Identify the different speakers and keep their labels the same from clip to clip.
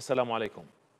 Speaker 1: السلام عليكم.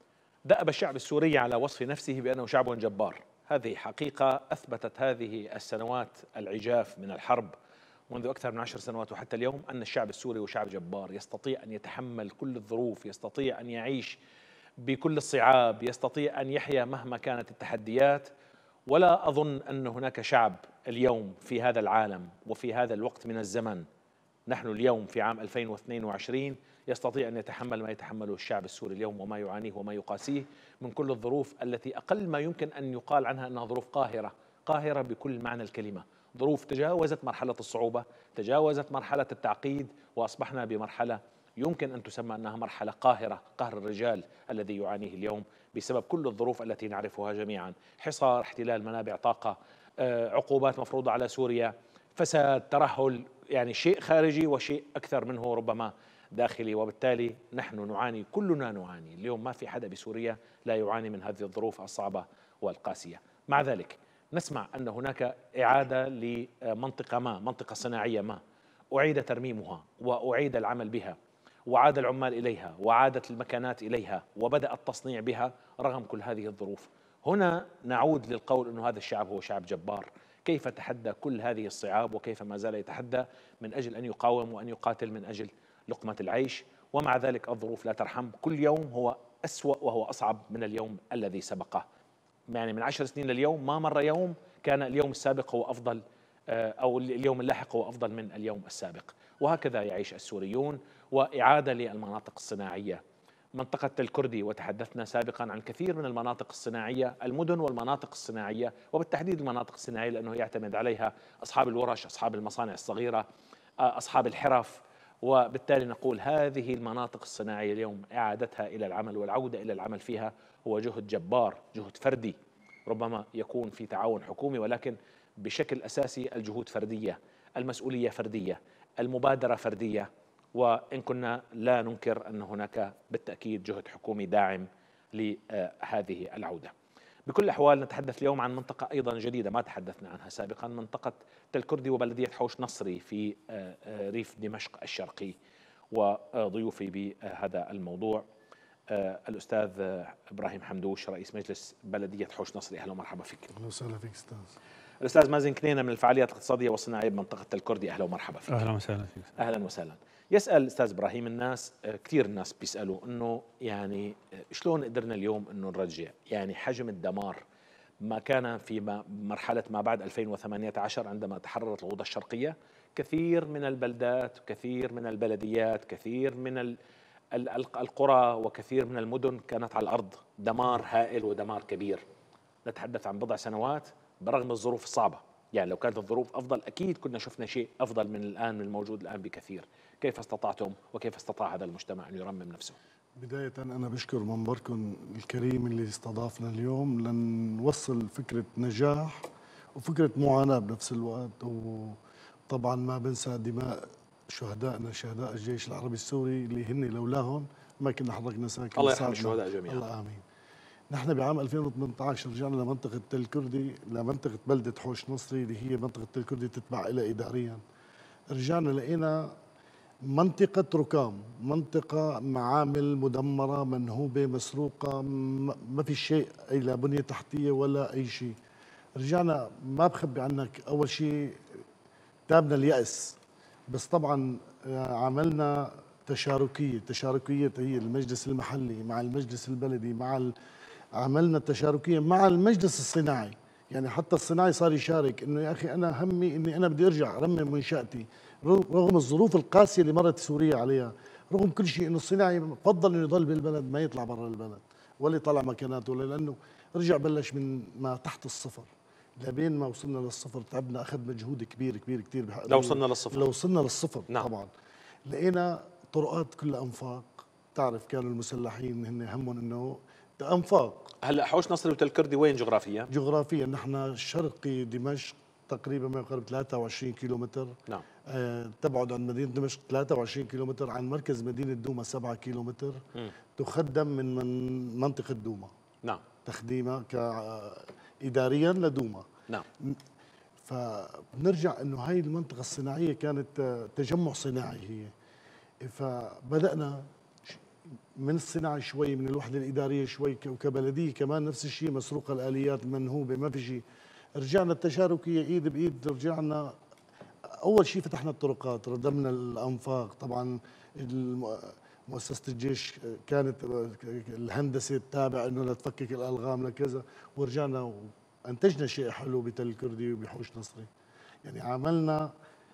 Speaker 1: دأب الشعب السوري على وصف نفسه بأنه شعب جبار. هذه حقيقة أثبتت هذه السنوات العجاف من الحرب منذ أكثر من 10 سنوات وحتى اليوم أن الشعب السوري هو شعب جبار، يستطيع أن يتحمل كل الظروف، يستطيع أن يعيش بكل الصعاب، يستطيع أن يحيا مهما كانت التحديات. ولا أظن أن هناك شعب اليوم في هذا العالم وفي هذا الوقت من الزمن، نحن اليوم في عام 2022، يستطيع أن يتحمل ما يتحمله الشعب السوري اليوم وما يعانيه وما يقاسيه من كل الظروف التي أقل ما يمكن أن يقال عنها أنها ظروف قاهرة، قاهرة بكل معنى الكلمة، ظروف تجاوزت مرحلة الصعوبة، تجاوزت مرحلة التعقيد، وأصبحنا بمرحلة يمكن أن تسمى أنها مرحلة قاهرة، قهر الرجال الذي يعانيه اليوم بسبب كل الظروف التي نعرفها جميعا: حصار، احتلال منابع طاقة، عقوبات مفروضة على سوريا، فساد، ترهل، يعني شيء خارجي وشيء أكثر منه ربما داخلي. وبالتالي نحن نعاني، كلنا نعاني اليوم، ما في حدا بسوريا لا يعاني من هذه الظروف الصعبة والقاسية. مع ذلك نسمع أن هناك إعادة لمنطقة ما، منطقة صناعية ما، أعيد ترميمها وأعيد العمل بها وعاد العمال إليها وعادت المكانات إليها وبدأ التصنيع بها رغم كل هذه الظروف. هنا نعود للقول أن هذا الشعب هو شعب جبار، كيف تحدى كل هذه الصعاب وكيف ما زال يتحدى من أجل أن يقاوم وأن يقاتل من أجل لقمة العيش. ومع ذلك الظروف لا ترحم، كل يوم هو أسوأ وهو أصعب من اليوم الذي سبقه. يعني من 10 سنين لليوم ما مر يوم كان اليوم السابق هو أفضل، أو اليوم اللاحق هو أفضل من اليوم السابق، وهكذا يعيش السوريون. وإعادة للمناطق الصناعية، منطقة الكردي، وتحدثنا سابقا عن كثير من المناطق الصناعية، المدن والمناطق الصناعية، وبالتحديد المناطق الصناعية لأنه يعتمد عليها أصحاب الورش، أصحاب المصانع الصغيرة، أصحاب الحرف. وبالتالي نقول هذه المناطق الصناعية اليوم إعادتها إلى العمل والعودة إلى العمل فيها هو جهد جبار، جهد فردي، ربما يكون في تعاون حكومي، ولكن بشكل أساسي الجهود فردية، المسؤولية فردية، المبادرة فردية. وإن كنا لا ننكر أن هناك بالتأكيد جهد حكومي داعم لهذه العودة. بكل الأحوال نتحدث اليوم عن منطقة أيضا جديدة ما تحدثنا عنها سابقا، منطقة تل كردي وبلدية حوش نصري في ريف دمشق الشرقي. وضيوفي بهذا الموضوع الأستاذ إبراهيم حمدوش، رئيس مجلس بلدية حوش نصري. أهلا ومرحبا فيك.
Speaker 2: أهلا وسهلا فيك أستاذ.
Speaker 1: الأستاذ مازن كنينة من الفعاليات الاقتصادية والصناعية بمنطقة تل كردي. أهلا ومرحبا فيك.
Speaker 3: أهلا وسهلا فيك.
Speaker 1: أهلا وسهلا. يسأل الأستاذ إبراهيم الناس، كثير الناس بيسألوا إنه يعني شلون قدرنا اليوم إنه نرجع يعني حجم الدمار ما كان في مرحلة ما بعد 2018 عندما تحررت الغوطة الشرقية. كثير من البلدات، كثير من البلديات، كثير من القرى وكثير من المدن كانت على الأرض، دمار هائل ودمار كبير. نتحدث عن بضع سنوات برغم الظروف الصعبة، يعني لو كانت الظروف أفضل أكيد كنا شفنا شيء أفضل من الآن، من الموجود الآن بكثير. كيف استطعتم وكيف استطاع هذا المجتمع أن يرمم نفسه؟
Speaker 2: بداية أنا بشكر منبركم الكريم اللي استضافنا اليوم لنوصل فكرة نجاح وفكرة معاناة بنفس الوقت. وطبعا ما بنسى دماء شهدائنا، شهداء الجيش العربي السوري اللي هن لولاهم ما كنا حركنا ساكن.
Speaker 1: الله يرحم الشهداء جميعا.
Speaker 2: الله آمين. نحن بعام 2018 رجعنا لمنطقة تل كردي، لمنطقة بلدة حوش نصري اللي هي منطقة تل كردي تتبع إلى إداريا. رجعنا لقينا منطقة ركام، منطقة معامل مدمرة منهوبة مسروقة، ما في شيء، أي لا بنية تحتية ولا أي شيء. رجعنا ما بخبي عنك، أول شيء تابنا اليأس، بس طبعا عملنا تشاركية هي المجلس المحلي مع المجلس البلدي عملنا تشاركية مع المجلس الصناعي. يعني حتى الصناعي صار يشارك انه يا اخي انا همي اني انا بدي ارجع ارمم منشاتي رغم الظروف القاسيه اللي مرت سوريا عليها، رغم كل شيء، انه الصناعي فضل انه يضل بالبلد ما يطلع برا البلد ولا يطلع مكاناته، لانه رجع بلش من ما تحت الصفر لبين ما وصلنا للصفر. تعبنا، اخذ مجهود كبير كبير كثير.
Speaker 1: لو وصلنا للصفر،
Speaker 2: لو وصلنا للصفر
Speaker 1: نعم.
Speaker 2: طبعا لقينا طرقات كلها انفاق. تعرف كانوا المسلحين هن همهم انه انفاق.
Speaker 1: هلا حوش نصري وتل كردي وين جغرافيا؟
Speaker 2: جغرافيا نحن شرقي دمشق تقريبا ما يقارب 23 كيلومتر.
Speaker 1: نعم.
Speaker 2: تبعد عن مدينة دمشق 23 كيلومتر، عن مركز مدينة دوما 7 كيلومتر. تخدم من منطقة دوما.
Speaker 1: نعم.
Speaker 2: تخديمها إداريا لدوما.
Speaker 1: نعم.
Speaker 2: فبنرجع انه هاي المنطقة الصناعية كانت تجمع صناعي هي. فبدأنا من الصناعه شوي، من الوحده الاداريه شوي، وكبلديه كمان نفس الشيء، مسروقه الاليات المنهوبه، ما في شيء. رجعنا التشاركيه ايد بايد، رجعنا اول شيء فتحنا الطرقات، ردمنا الانفاق. طبعا مؤسسه الجيش كانت الهندسه التابع انه لتفكك الالغام لكذا، ورجعنا وانتجنا شيء حلو بتل كردي وبحوش نصري. يعني عملنا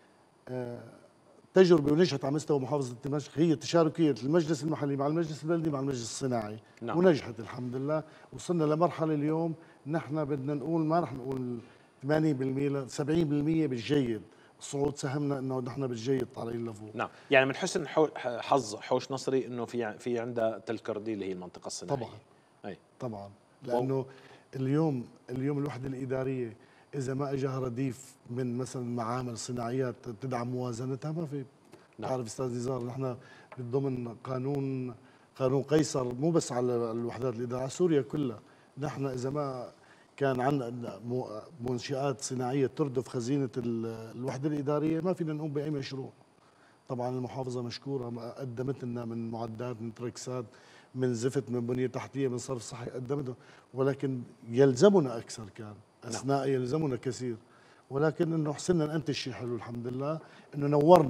Speaker 2: تجربه ونجحت على مستوى محافظه دمشق، هي تشاركيه المجلس المحلي مع المجلس البلدي مع المجلس الصناعي. نعم. ونجحت الحمد لله. وصلنا لمرحله اليوم نحن بدنا نقول، ما رح نقول 80%، 70% بالجيد. صعود سهمنا انه نحن بالجيد طالعين لفوق.
Speaker 1: نعم، يعني من حسن حظ حوش نصري انه في عندها تل كردي اللي هي المنطقه الصناعيه.
Speaker 2: طبعا. اي طبعا، لانه اليوم الوحده الاداريه اذا ما اجاها رديف من مثلا معامل صناعيات تدعم موازنتها ما في. نعم. تعرف استاذ نزار، نحن ضمن قانون قيصر مو بس على الوحدات الاداريه، على سوريا كلها. نحن اذا ما كان عندنا منشآت صناعيه تردف خزينه الوحده الاداريه ما فينا نقوم باي مشروع. طبعا المحافظه مشكوره، قدمت لنا من معدات، من تركسات، من زفت، من بنيه تحتيه، من صرف صحي، قدمته. ولكن يلزمنا اكثر، كان اثناء يلزمنا كثير. ولكن انه حسنا ننتج شيء حلو الحمد لله، انه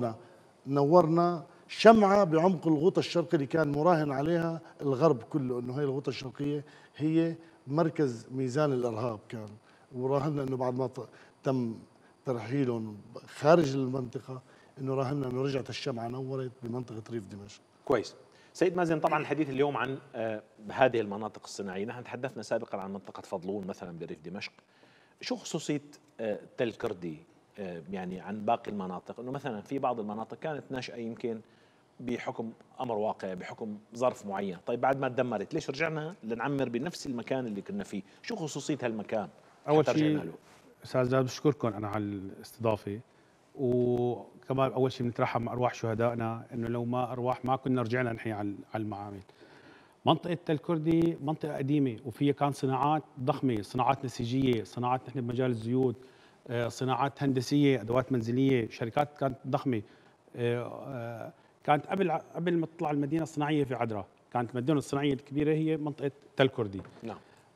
Speaker 2: نورنا شمعه بعمق الغوطه الشرقي اللي كان مراهن عليها الغرب كله، انه هي الغوطه الشرقيه هي مركز ميزان الارهاب كان. وراهنا انه بعد ما تم ترحيلهم خارج المنطقه، انه راهنا انه رجعت الشمعه نورت بمنطقه ريف دمشق.
Speaker 1: كويس. سيد مازن، طبعا الحديث اليوم عن هذه المناطق الصناعيه، نحن تحدثنا سابقا عن منطقه فضلون مثلا بريف دمشق. شو خصوصيه تل كردي يعني عن باقي المناطق؟ انه مثلا في بعض المناطق كانت ناشئه يمكن بحكم امر واقع، بحكم ظرف معين، طيب بعد ما تدمرت ليش رجعنا لنعمر بنفس المكان اللي كنا فيه؟ شو خصوصيه هالمكان؟
Speaker 3: اول شيء استاذ جاد بشكركم انا على الاستضافه، وكمان اول شيء بنترحم مع ارواح شهدائنا، انه لو ما ارواح ما كنا رجعنا نحيي على المعامل. منطقه تل كردي منطقه قديمه وفيها كان صناعات ضخمه، صناعات نسيجيه، صناعات نحن بمجال الزيوت، صناعات هندسيه، ادوات منزليه، شركات كانت ضخمه. كانت قبل ما تطلع المدينه الصناعيه في عدرا، كانت المدينه الصناعيه الكبيره هي منطقه تل كردي. نعم.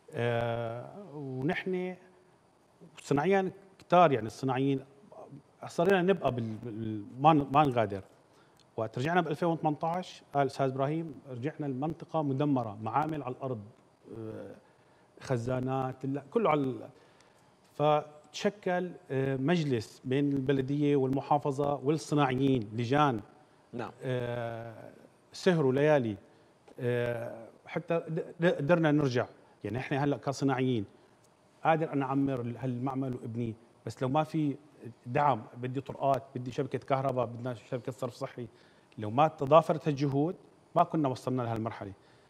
Speaker 3: ونحن صناعيين كتار، يعني الصناعيين صرنا نبقى ما نغادر. وقت رجعنا ب 2018 قال استاذ ابراهيم رجعنا المنطقه مدمره، معامل على الارض، خزانات، كله على فتشكل مجلس بين البلديه والمحافظه والصناعيين، لجان. نعم. سهروا ليالي حتى قدرنا نرجع. يعني احنا هلا كصناعيين قادر انا اعمر هالمعمل وابنيه، بس لو ما في دعم، بدي طرقات، بدي شبكه كهرباء، بدنا شبكه صرف صحي، لو ما تضافرت هالجهود ما كنا وصلنا لهالمرحله.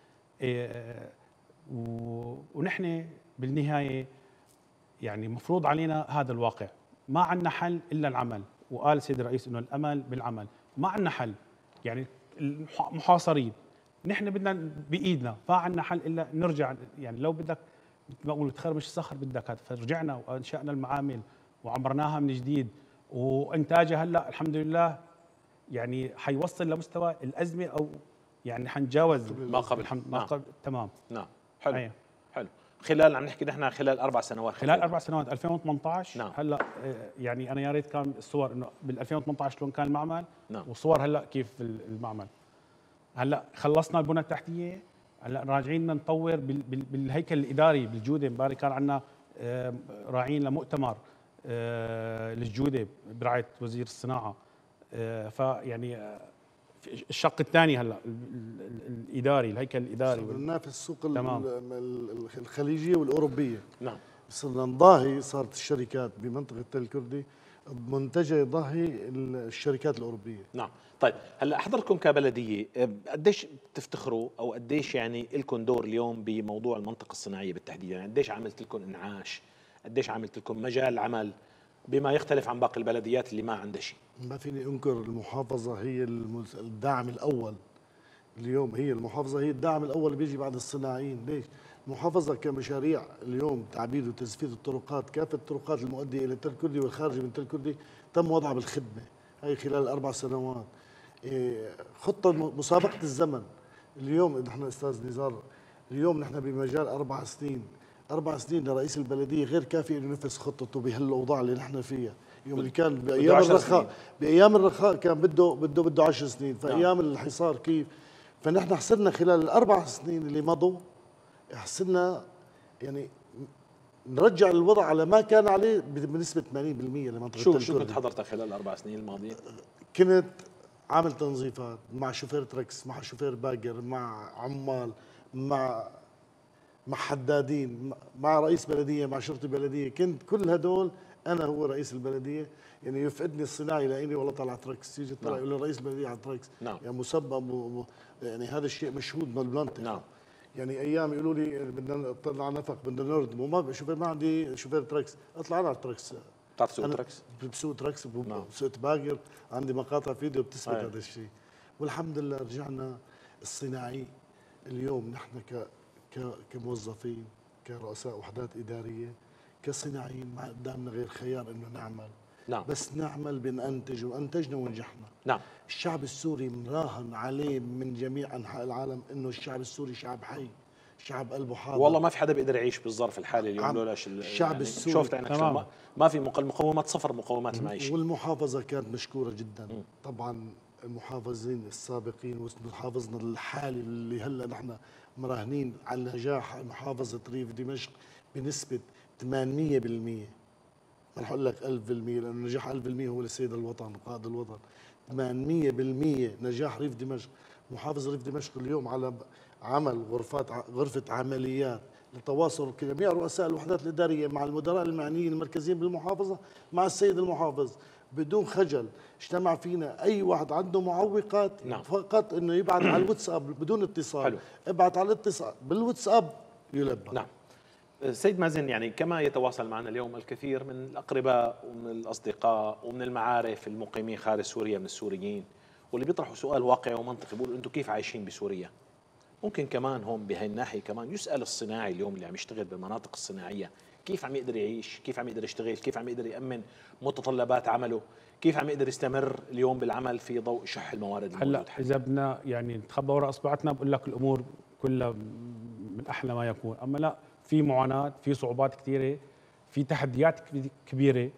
Speaker 3: ونحن بالنهايه يعني مفروض علينا هذا الواقع، ما عندنا حل الا العمل. وقال السيد الرئيس انه الامل بالعمل، ما عندنا حل، يعني محاصرين. نحن بدنا بايدنا، ما عندنا حل الا نرجع. يعني لو بدك مثل ما بقول تخربش الصخر بدك هذا، فرجعنا وانشانا المعامل وعمرناها من جديد، وانتاجها هلا الحمد لله يعني حيوصل لمستوى الازمه، او يعني حنتجاوز
Speaker 1: ما قبل.
Speaker 3: ما قبل. تمام.
Speaker 1: نعم. حلو. أيه. حلو. خلال عم نحكي نحن خلال 4 سنوات،
Speaker 3: خلال 4 سنوات 2018.
Speaker 1: نعم.
Speaker 3: هلا يعني انا يا ريت كان الصور انه بال 2018 شلون كان المعمل.
Speaker 1: نعم.
Speaker 3: والصور هلا كيف المعمل. هلا خلصنا البنى التحتيه، هلا راجعين نطور بالهيكل الاداري بالجوده. امبارح كان عندنا راعين لمؤتمر للجوده برعايه وزير الصناعه. فيعني الشق الثاني هلا الاداري، الهيكل الاداري
Speaker 2: صرنا في السوق الخليجيه والاوروبيه.
Speaker 1: نعم.
Speaker 2: صرنا نضاهي، صارت الشركات بمنطقه تل كردي منتجه يضاهي الشركات الاوروبيه.
Speaker 1: نعم. طيب هلا حضرتكم كبلديه قديش بتفتخروا او قديش يعني لكم دور اليوم بموضوع المنطقه الصناعيه بالتحديد؟ يعني قديش عملت لكم انعاش؟ قديش عملت لكم مجال عمل بما يختلف عن باقي البلديات اللي ما عندها شيء؟
Speaker 2: ما فيني انكر، المحافظه هي الداعم الاول. اليوم هي المحافظه هي الداعم الاول اللي بيجي بعد الصناعيين. ليش؟ المحافظه كمشاريع اليوم تعبيد وتزفيت الطرقات، كافه الطرقات المؤديه الى تل كردي والخارج من تل كردي تم وضعها بالخدمه هي خلال 4 سنوات. خطه مسابقه الزمن اليوم نحن استاذ نزار، اليوم نحن بمجال 4 سنين، 4 سنين لرئيس البلديه غير كافي انه ينفذ خطته بهالاوضاع اللي نحن فيها. يوم اللي كان بايام الرخاء كان بده 10 سنين، فايام الحصار كيف؟ فنحن حصلنا خلال ال4 سنين اللي مضوا، حصلنا يعني نرجع الوضع على ما كان عليه بنسبه 80% لمنطقه
Speaker 1: شو كنت حضرتك خلال ال4 سنين الماضيه؟
Speaker 2: كنت عامل تنظيفات مع شوفير تركس، مع شوفير باجر، مع عمال، مع حدادين، مع رئيس بلديه، مع شرطي بلديه. كنت كل هدول انا هو رئيس البلديه. يعني يفقدني الصناعي يلاقيني والله طالع تركس، يجي طلع يقول له رئيس البلديه على تركس. يعني مسبب يعني هذا الشيء مشهود بالمنطقه. يعني ايام يقولوا لي بدنا نطلع نفق، بدنا نردم، وما شوفير، ما عندي شوفير تركس، اطلع انا على التركس.
Speaker 1: بتعرف تسوق تركس؟
Speaker 2: بسوق تركس، بسوق باجر، عندي مقاطع فيديو بتثبت هذا الشيء. والحمد لله رجعنا الصناعي. اليوم نحن كموظفين، كرؤساء وحدات اداريه، كصناعيين، ما قدامنا غير خيار انه نعمل. بس نعمل بننتج، وانتجنا ونجحنا. الشعب السوري مراهن عليه من جميع انحاء العالم انه الشعب السوري شعب حي، شعب قلبه حاضر.
Speaker 1: والله ما في حدا بيقدر يعيش بالظرف الحالي اليوم لولاش
Speaker 2: الشعب يعني السوري.
Speaker 1: شفت عينك ما في مقومات، صفر مقومات المعيشه.
Speaker 2: والمحافظه كانت مشكوره جدا. طبعا المحافظين السابقين ومحافظنا الحالي اللي هلا نحن مراهنين على نجاح محافظه ريف دمشق بنسبه 800%. ما رح اقول لك 1000%، لانه نجاح 1000% هو لسيد الوطن وقائد الوطن. 800% نجاح ريف دمشق. محافظ ريف دمشق اليوم على عمل غرفة عمليات لتواصل جميع رؤساء الوحدات الإدارية مع المدراء المعنيين المركزيين بالمحافظة مع السيد المحافظ بدون خجل. اجتمع فينا أي واحد عنده معوقات فقط إنه يبعث على الواتساب بدون اتصال.
Speaker 1: حلو.
Speaker 2: ابعث على الاتصال بالواتساب يلبى.
Speaker 1: سيد مازن، يعني كما يتواصل معنا اليوم الكثير من الأقرباء ومن الأصدقاء ومن المعارف المقيمين خارج سوريا من السوريين، واللي بيطرحوا سؤال واقعي ومنطقي، بيقولوا أنتم كيف عايشين بسوريا؟ ممكن كمان هون بهي الناحية كمان يسأل الصناعي اليوم اللي عم يشتغل بالمناطق الصناعية كيف عم يقدر يعيش، كيف عم يقدر يشتغل، كيف عم يقدر يأمن متطلبات عمله، كيف عم يقدر يستمر اليوم بالعمل في ضوء شح الموارد الموجود.
Speaker 3: هلا إذا بدنا يعني نتخبى وراء أصبعتنا بقول لك الأمور كلها من أحلى ما يكون، أما لا، في معاناة، في صعوبات كثيرة، في تحديات كبيرة.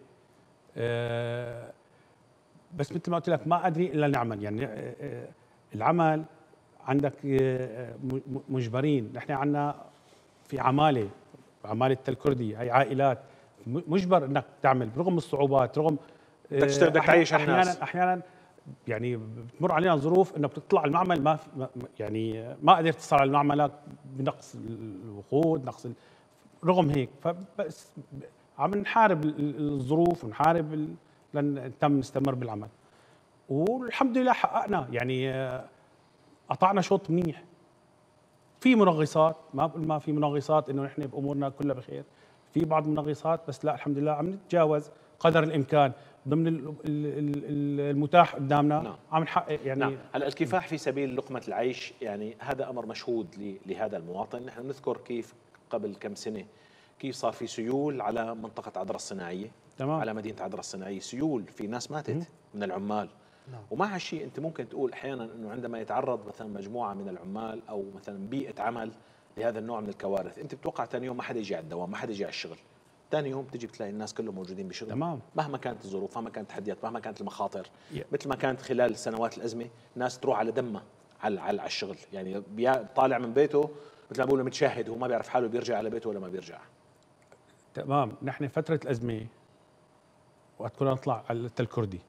Speaker 3: بس مثل ما قلت لك ما قادرين إلا نعمل. يعني العمل عندك مجبرين. نحن عندنا في عمالة تل كردي، هي عائلات مجبر انك تعمل رغم الصعوبات، رغم
Speaker 1: بدك تعيش الناس.
Speaker 3: احيانا يعني بتمر علينا ظروف انه بتطلع المعمل ما يعني ما قدرت تصل على المعمل بنقص الوقود، رغم هيك فبس عم نحارب الظروف ونحارب لنتم نستمر بالعمل. والحمد لله حققنا، يعني قطعنا شوط منيح. في منغصات، ما بقول ما في منغصات انه نحن بامورنا كلها بخير، في بعض المنغصات، بس لا الحمد لله عم نتجاوز قدر الامكان ضمن المتاح قدامنا. عم نحقق يعني.
Speaker 1: هلا الكفاح في سبيل لقمه العيش، يعني هذا امر مشهود لهذا المواطن. نحن نذكر كيف قبل كم سنه كيف صار في سيول على منطقه عذرا الصناعيه. على مدينه عذرا الصناعيه سيول، في ناس ماتت من العمال. ومع هالشيء انت ممكن تقول احيانا انه عندما يتعرض مثلا مجموعه من العمال او مثلا بيئه عمل لهذا النوع من الكوارث، انت بتوقع ثاني يوم ما حدا يجي على الدوام، ما حدا يجي على الشغل. ثاني يوم تجي بتلاقي الناس كلهم موجودين بشغل. مهما كانت الظروف، مهما كانت التحديات، مهما كانت المخاطر. مثل ما كانت خلال سنوات الازمه، ناس تروح على دمها على الشغل. يعني طالع من بيته مثل ما بيقولوا متشهد، هو ما بيعرف حاله بيرجع على بيته ولا ما بيرجع.
Speaker 3: تمام. نحن فتره الازمه وقت كنا نطلع على التل كردي،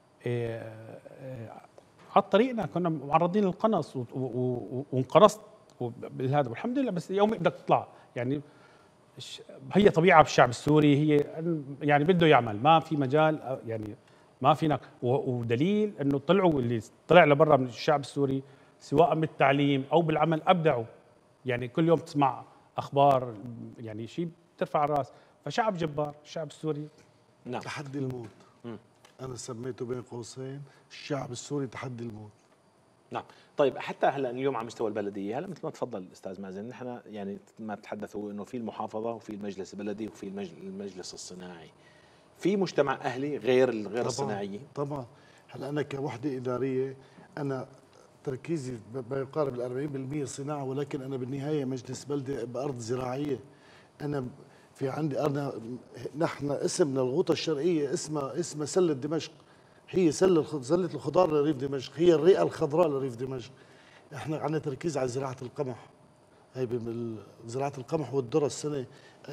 Speaker 3: على طريقنا كنا معرضين للقنص وانقرصت بالهذا، والحمد لله. بس يوم بدك تطلع، يعني هي طبيعه بالشعب السوري، هي يعني بده يعمل، ما في مجال، يعني ما فينا. ودليل انه طلعوا اللي طلع لبرا من الشعب السوري سواء بالتعليم او بالعمل ابدعوا. يعني كل يوم تسمع اخبار، يعني شيء بترفع الراس. فشعب جبار الشعب السوري.
Speaker 2: تحدي الموت. أنا سميته بين قوسين الشعب السوري تحدي الموت.
Speaker 1: طيب حتى هلا اليوم على مستوى البلديه، هلا مثل ما تفضل استاذ مازن، نحن يعني ما تحدثوا انه في المحافظه وفي المجلس البلدي وفي المجلس الصناعي، في مجتمع اهلي غير
Speaker 2: طبعًا
Speaker 1: الصناعيين.
Speaker 2: طبعا. هلا انا كوحده اداريه، انا تركيزي ما يقارب ال 40% صناعه، ولكن انا بالنهايه مجلس بلده بارض زراعيه. انا في عندي انا نحن اسمنا الغوطه الشرقيه اسمها سله دمشق. هي سله الخضار لريف دمشق، هي الرئه الخضراء لريف دمشق. احنا عندنا تركيز على زراعه القمح، هي زراعه القمح والذره السنه.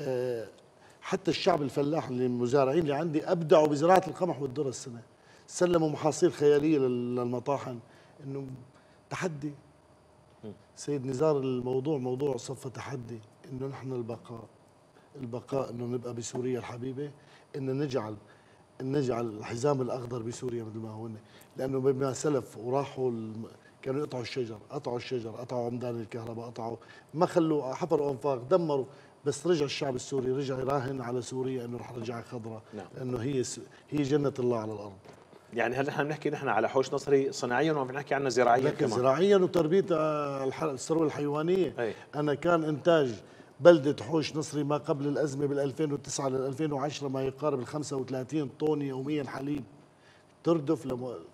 Speaker 2: حتى الشعب الفلاح اللي المزارعين اللي عندي ابدعوا بزراعه القمح والذره السنه، سلموا محاصيل خياليه للمطاحن. انه تحدي سيد نزار، الموضوع موضوع صفى تحدي، انه نحن البقاء انه نبقى بسوريا الحبيبه، انه نجعل الحزام الاخضر بسوريا مثل ما هو، لانه بما سلف وراحوا كانوا يقطعوا الشجر، قطعوا عمدان الكهرباء، ما خلوا، حفروا انفاق، دمروا. بس رجع الشعب السوري رجع يراهن على سوريا انه رح رجعها خضراء. نعم. لانه هي جنه الله على الارض.
Speaker 1: يعني هل نحن بنحكي على حوش نصري صناعيا وعم بنحكي عنه زراعيا كمان؟
Speaker 2: زراعيا وتربيه الثروه الحيوانيه.
Speaker 1: أي.
Speaker 2: انا كان انتاج بلده حوش نصري ما قبل الازمه بال 2009 لل 2010 ما يقارب ال 35 طن يوميا حليب تردف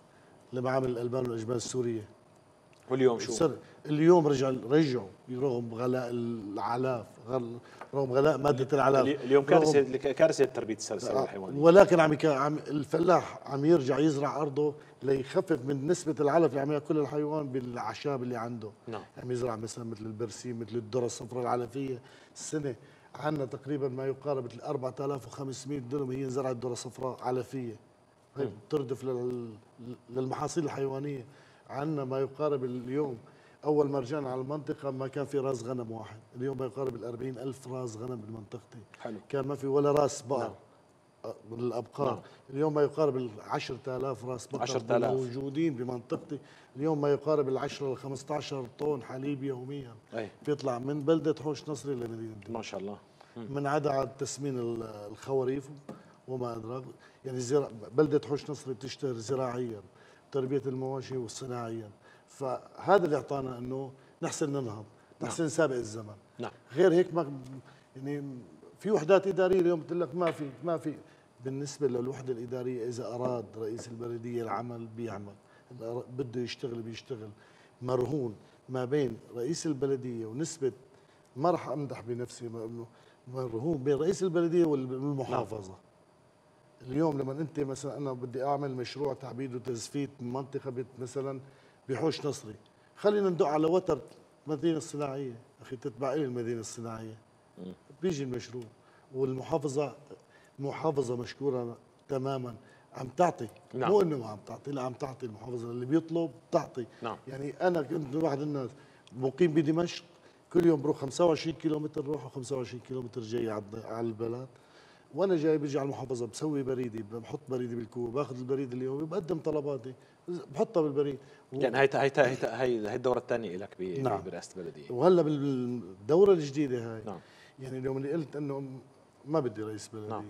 Speaker 2: لمعامل الالبان والاجبان السوريه.
Speaker 1: واليوم شو؟
Speaker 2: اليوم رجعوا رغم غلاء العلاف، رغم غلاء ماده العلاف.
Speaker 1: اليوم كارثه تربيه الثروه الحيوانيه.
Speaker 2: ولكن عم الفلاح عم يرجع يزرع ارضه ليخفف من نسبه العلف اللي عم ياكلها الحيوان بالاعشاب اللي عنده. نعم. عم يزرع مثلا مثل البرسيم، مثل الذره الصفراء العلفيه. السنه عندنا تقريبا ما يقارب 4500 دنم هي زرعت ذره صفراء علفيه. هي بتردف للمحاصيل الحيوانيه. عندنا ما يقارب اليوم، أول ما رجعنا على المنطقة ما كان في راس غنم واحد، اليوم ما يقارب 40,000 راس غنم بمنطقتي. حلو. كان ما في ولا راس بقر من الأبقار. نعم. اليوم ما يقارب 10,000 راس بقر
Speaker 1: 10,000
Speaker 2: موجودين بمنطقتي. اليوم ما يقارب 10 ل 15 طن حليب يوميا. أي. بيطلع من بلدة حوش نصري لمدينة
Speaker 1: ما شاء الله.
Speaker 2: من عدا تسمين الخواريف وما أدراك. يعني بلدة حوش نصري بتشتهر زراعيا، تربية المواشي والصناعيا. فهذا اللي اعطانا انه نحسن ننهض، نحسن نسابق الزمن. نعم. غير هيك ما يعني في وحدات اداريه اليوم بتقول لك ما في بالنسبه للوحده الاداريه، اذا اراد رئيس البلديه العمل بيعمل، بده يشتغل بيشتغل. مرهون ما بين رئيس البلديه ونسبه، ما راح امدح بنفسي، مرهون بين رئيس البلديه والمحافظه. نعم. اليوم لما انت مثلا انا بدي اعمل مشروع تعبيد وتزفيت منطقه مثلا بحوش نصري، خلينا ندق على وتر مدينه الصناعيه، اخي تتبع لي المدينه الصناعيه. بيجي المشروع والمحافظه محافظه مشكوره تماما، عم تعطي. نعم. مو انه ما عم تعطي، لا عم تعطي. المحافظه اللي بيطلب تعطي. نعم. يعني انا كنت واحد الناس مقيم بدمشق، كل يوم بروح 25 كيلومتر روح و25 كيلومتر جاي على البلد، وانا جاي بيجي على المحافظه بسوي بريدي، بحط بريدي بالكوب، باخذ البريد اليومي بقدم طلباتي بحطها بالبريد.
Speaker 1: يعني هي الدوره الثانيه لك نعم. برئاسه البلديه.
Speaker 2: وهلا بالدوره الجديده هاي. نعم. يعني اليوم اللي قلت انه ما بدي رئيس بلديه. نعم.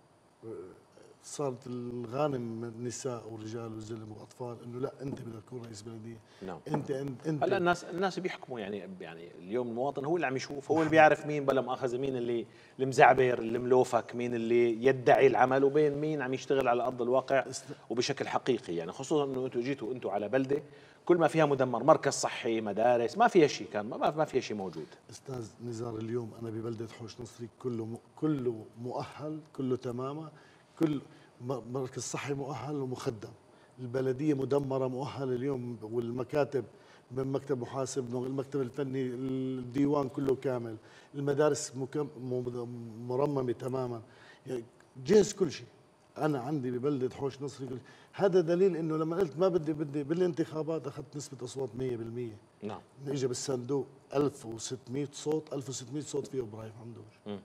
Speaker 2: صارت الغانم نساء ورجال وزلم واطفال انه لا انت بدك تكون رئيس بلديه. نعم. انت
Speaker 1: هلا الناس بيحكموا. يعني اليوم المواطن هو اللي عم يشوف، هو اللي بيعرف مين بلا مؤاخذه، مين اللي مزعبر، اللي ملوفك، مين اللي يدعي العمل، وبين مين عم يشتغل على ارض الواقع وبشكل حقيقي. يعني خصوصا انه انتم جيتوا على بلده كل ما فيها مدمر، مركز صحي، مدارس، ما فيها شيء، كان ما فيها شيء موجود.
Speaker 2: استاذ نزار، اليوم انا ببلده حوش نصري كله مؤهل، كله تماما، كل مركز صحي مؤهل ومخدم. البلديه مدمره مؤهل اليوم، والمكاتب من مكتب محاسب، المكتب الفني، الديوان كله كامل، المدارس مرممه تماما، يعني جهز كل شيء. انا عندي ببلده حوش نصري كل شيء. هذا دليل انه لما قلت ما بدي بالانتخابات اخذت نسبه اصوات 100%. نعم. اجى بالصندوق 1600 صوت، 1600 صوت فيه ابراهيم حمدوش.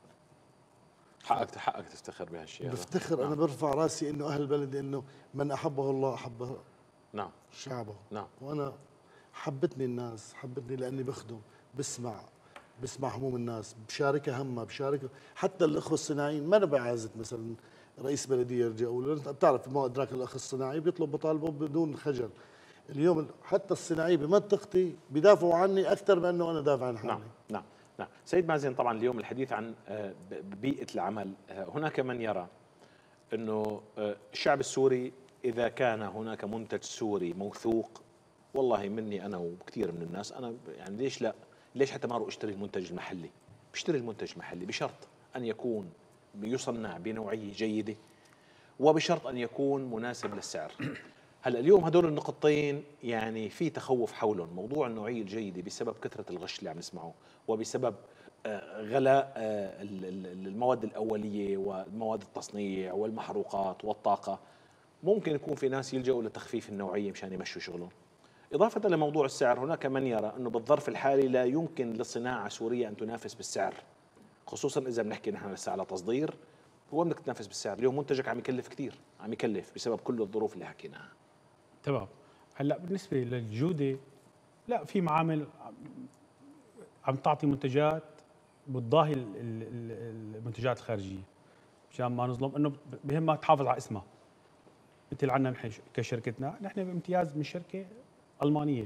Speaker 1: حقك تفتخر بهالشيء.
Speaker 2: بفتخر. نعم. انا برفع راسي انه اهل بلدي، انه من احبه الله احبه. نعم. شعبه. نعم. وانا حبتني الناس، حبتني لاني بخدم، بسمع هموم الناس، بشاركها همها، بشاركها. حتى الاخوه الصناعيين ما انا بعازت مثلا رئيس بلديه يرجع يقول، بتعرف ما ادراك الاخ الصناعي بيطلب بطالبه بدون خجل. اليوم حتى الصناعيه بمنطقتي بيدافعوا عني اكثر من انه انا دافع عن حالي.
Speaker 1: نعم. نعم. نعم. سيد مازن، طبعا اليوم الحديث عن بيئة العمل، هناك من يرى أنه الشعب السوري إذا كان هناك منتج سوري موثوق والله مني انا وكثير من الناس، انا يعني ليش لا، ليش حتى ما اروح اشتري المنتج المحلي؟ بشتري المنتج المحلي بشرط ان يكون يصنع بنوعيه جيده، وبشرط ان يكون مناسب للسعر. هلا اليوم هدول النقطتين يعني في تخوف حولهم، موضوع النوعيه الجيده بسبب كثره الغش اللي عم نسمعه، وبسبب غلاء المواد الاوليه والمواد التصنيع والمحروقات والطاقه. ممكن يكون في ناس يلجأوا لتخفيف النوعيه مشان يمشوا شغلهم. إضافة لموضوع السعر، هناك من يرى أنه بالظرف الحالي لا يمكن للصناعة السورية أن تنافس بالسعر، خصوصا إذا بنحكي نحن لسه على تصدير. هو بدك تنافس بالسعر، اليوم منتجك عم يكلف كثير، عم يكلف بسبب كل الظروف اللي حكيناها.
Speaker 3: تمام. هلا بالنسبه للجوده، لا، في معامل عم تعطي منتجات بتضاهي المنتجات الخارجيه، مشان ما نظلم، انه بهمها تحافظ على اسمها. مثل عنا نحن كشركتنا، نحن بامتياز من شركه المانيه،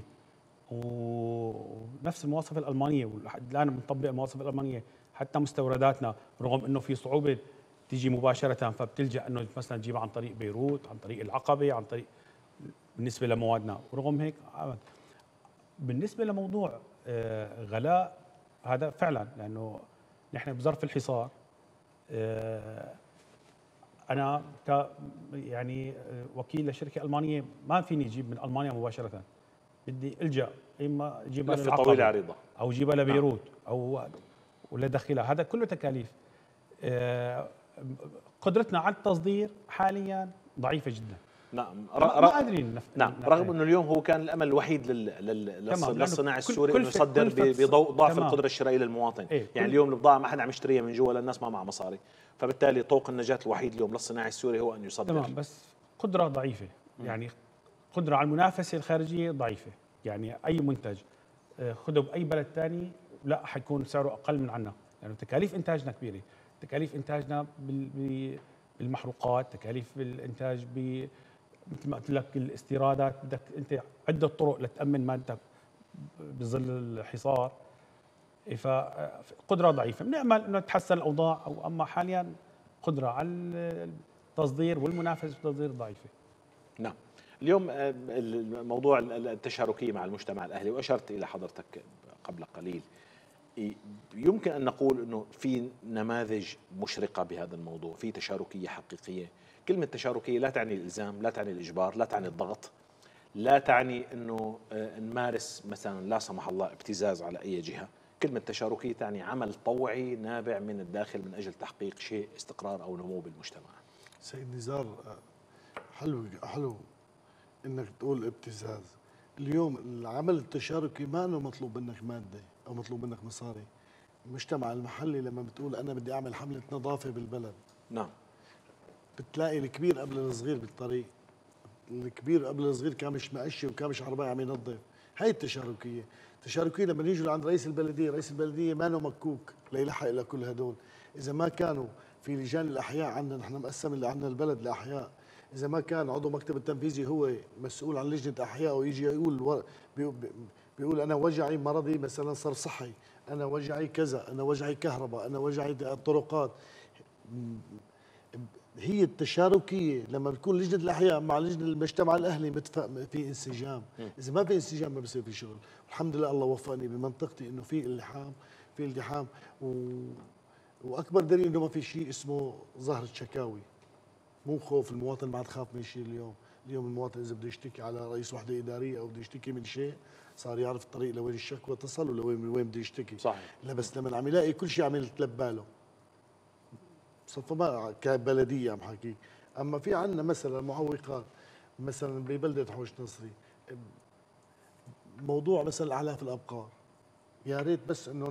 Speaker 3: ونفس المواصفه الالمانيه، ولحد الان بنطبق المواصفه الالمانيه حتى مستورداتنا، رغم انه في صعوبه تيجي مباشره، فبتلجا انه مثلا تجيبها عن طريق بيروت، عن طريق العقبه، عن طريق بالنسبه لموادنا، ورغم هيك بالنسبه لموضوع غلاء، هذا فعلا لانه نحن بظرف الحصار، انا يعني وكيل لشركه المانيه، ما فيني اجيب من المانيا مباشره، بدي الجا اما اجيبها
Speaker 1: لفة طويلة
Speaker 3: للعقبه
Speaker 1: عريضة،
Speaker 3: او اجيبها لبيروت او ولا داخلها، هذا كله تكاليف. قدرتنا على التصدير حاليا ضعيفه جدا.
Speaker 1: نعم
Speaker 3: ما قادرين
Speaker 1: نعم، رغم انه اليوم هو كان الامل الوحيد للصناعي السوري انه يصدر بضوء ضعف القدره الشرائيه للمواطن. يعني اليوم البضاعه ما حدا عم يشتريها من جوا للناس ما معها مصاري، فبالتالي طوق النجاه الوحيد اليوم للصناعي السوري هو ان يصدر.
Speaker 3: تمام، بس قدره ضعيفه، يعني قدره على المنافسه الخارجيه ضعيفه. يعني اي منتج خذه باي بلد ثاني لا حيكون سعره اقل من عنا، لانه يعني تكاليف انتاجنا كبيره، تكاليف انتاجنا بالمحروقات، تكاليف بالانتاج مثل ما قلت لك الاستيرادات، بدك انت عده طرق لتامن مادتك بظل الحصار. فقدره ضعيفه، بنامل انه تتحسن الاوضاع، او اما حاليا قدره على التصدير والمنافسه في التصدير ضعيفه.
Speaker 1: نعم. اليوم الموضوع التشاركيه مع المجتمع الاهلي، واشرت الى حضرتك قبل قليل، يمكن ان نقول انه في نماذج مشرقه بهذا الموضوع، في تشاركيه حقيقيه. كلمه تشاركيه لا تعني الالزام، لا تعني الاجبار، لا تعني الضغط، لا تعني انه نمارس مثلا لا سمح الله ابتزاز على اي جهه. كلمه تشاركيه تعني عمل طوعي نابع من الداخل من اجل تحقيق شيء استقرار او نمو بالمجتمع.
Speaker 2: سيد نزار، حلو انك تقول ابتزاز. اليوم العمل التشاركي ما انه مطلوب منك ماده او مطلوب منك مصاري. المجتمع المحلي لما بتقول انا بدي اعمل حمله نظافه بالبلد،
Speaker 1: نعم،
Speaker 2: بتلاقي الكبير قبل الصغير بالطريق، الكبير قبل الصغير كامش مقشي وكامش عرباية عم ينظف. هي التشاركيه. التشاركيه لما يجوا لعند رئيس البلديه، رئيس البلديه ما له مكوك ليلحق لكل هدول. اذا ما كانوا في لجان الاحياء عندنا، نحن مقسم اللي عندنا البلد لاحياء، اذا ما كان عضو مكتب التنفيذي هو مسؤول عن لجنه احياء ويجي بيقول انا وجعي مرضي مثلا صار صحي، انا وجعي كذا، انا وجعي كهرباء، انا وجعي طرقات. هي التشاركيه لما بتكون لجنه الاحياء مع لجنه المجتمع الاهلي في انسجام. اذا ما في انسجام ما بصير في شغل. الحمد لله الله وفقني بمنطقتي انه في التحام واكبر دليل انه ما في شيء اسمه ظهر شكاوي. مو خوف، المواطن ما عاد خاف من شيء. اليوم المواطن اذا بده يشتكي على رئيس وحده اداريه او بده يشتكي من شيء، صار يعرف الطريق لوين الشكوى تصل ولوين بده يشتكي.
Speaker 1: صحيح.
Speaker 2: لا بس لما عم يلاقي كل شيء عم يتلبى له صفى، ما كبلديه عم حكي. اما في عندنا مثلا معوقات، مثلا ببلده حوش نصري موضوع مثلا اعلاف الابقار. يا ريت بس انه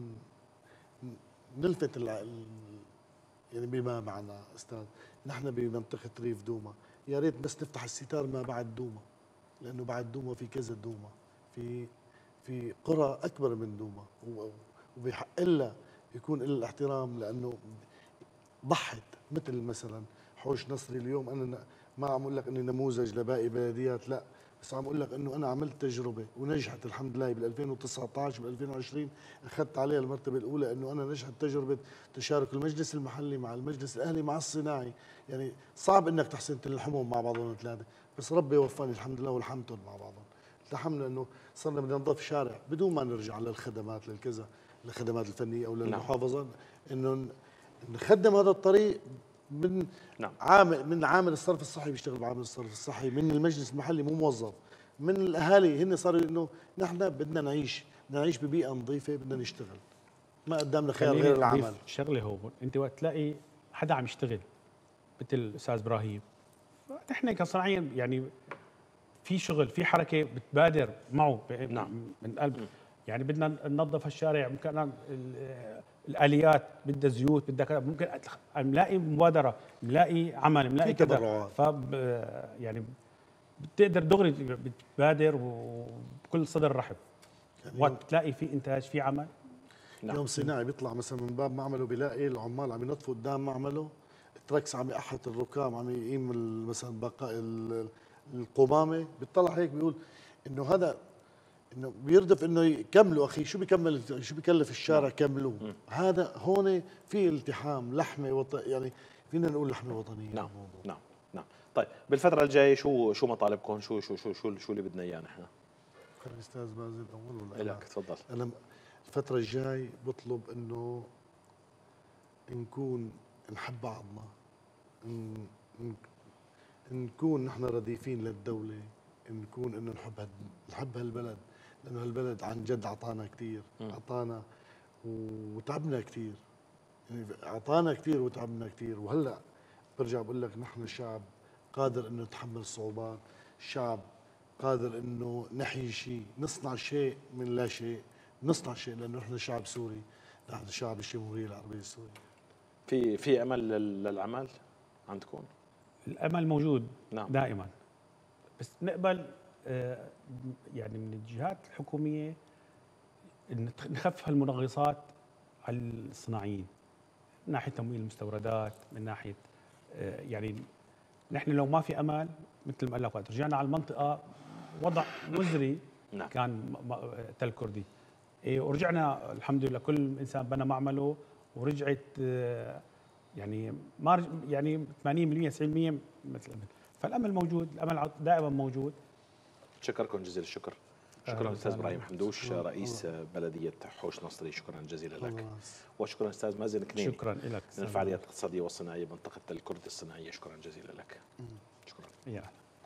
Speaker 2: نلفت يعني بما معنا استاذ، نحن بمنطقه ريف دوما، يا ريت بس نفتح الستار ما بعد دوما، لانه بعد دوما في كذا دوما، في قرى اكبر من دوما، وبيحق لها يكون لها الاحترام، لانه ضحت. مثل مثلا حوش نصري اليوم، انا ما عم اقول لك اني نموذج لباقي بلديات، لا، بس عم اقول لك انه انا عملت تجربه ونجحت الحمد لله. بال 2019 وبال 2020 اخذت عليها المرتبه الاولى، انه انا نجحت تجربه تشارك المجلس المحلي مع المجلس الاهلي مع الصناعي. يعني صعب انك تحسن الحموم مع بعضهم ثلاثه، بس ربي وفقني الحمد لله والحمد مع بعضهم التحمنا انه صرنا بدنا ننظف شارع بدون ما نرجع للخدمات للكذا، للخدمات الفنيه او للمحافظه، انه نخدم هذا الطريق من عامل الصرف الصحي بيشتغل بعامل الصرف الصحي، من المجلس المحلي مو موظف، من الاهالي هن صاروا انه نحن بدنا نعيش ببيئه نظيفه، بدنا نشتغل، ما قدامنا خيار غير العمل.
Speaker 3: شغله هون، انت وقت تلاقي حدا عم يشتغل مثل الاستاذ ابراهيم، نحن كصناعيين يعني في شغل، في حركه بتبادر معه من قلب، يعني بدنا ننظف الشارع، ممكن الاليات بدها زيوت، بدها كذا، ممكن نلاقي مبادره، نلاقي عمل، نلاقي كذا، يعني بتقدر دغري بتبادر وبكل صدر رحب. يعني وقت تلاقي في انتاج، في عمل.
Speaker 2: يوم صناعي بيطلع مثلا من باب معمله بيلاقي العمال عم ينظفوا قدام معمله، التراكس عم يقحط الركام، عم يقيم مثلا بقاء القمامه، بيطلع هيك بيقول انه هذا، انه بيردف انه يكملوا اخي، شو بكلف الشارع كملوه. هذا هون في التحام لحمه يعني فينا نقول لحمه وطنيه.
Speaker 1: نعم. طيب بالفتره الجايه شو مطالبكم؟ شو اللي بدنا اياه نحن؟
Speaker 2: خلي الاستاذ مازن اول ولا
Speaker 1: لك تفضل.
Speaker 2: انا الفتره الجاي بطلب انه نكون نحب بعضنا، نكون نحن رديفين للدوله، نكون انه نحب هالبلد، لانه هالبلد عن جد اعطانا كثير، اعطانا وتعبنا كثير، يعني اعطانا كثير وتعبنا كثير. وهلا برجع بقول لك نحن شعب قادر انه يتحمل الصعوبات، شعب قادر انه نحيي شيء، نصنع شيء من لا شيء، نصنع شيء، لانه نحن شعب سوري، نحن شعب الجمهوريه العربيه السوريه.
Speaker 1: في امل للعمل عندكم؟
Speaker 3: الامل موجود دائما، بس نقبل يعني من الجهات الحكوميه نخفف المنغصات على الصناعيين، من ناحيه تمويل المستوردات، من ناحيه يعني نحن لو ما في امل مثل ما قال لك، وقت رجعنا على المنطقه وضع مزري كان تل كردي، ورجعنا الحمد لله كل انسان بنى معمله، ورجعت يعني ما يعني 80% 90% مثل الامل، فالامل موجود، الامل دائما موجود.
Speaker 1: شكركم جزيل الشكر. شكرا استاذ ابراهيم حمدوش رئيس بلديه حوش نصري، شكرا جزيلا لك. وشكرا استاذ مازن كنيني،
Speaker 3: شكرا لك
Speaker 1: من الفعاليات الاقتصاديه والصناعيه بمنطقه تل كرد الصناعيه، شكرا جزيلا لك. شكرا.
Speaker 3: يا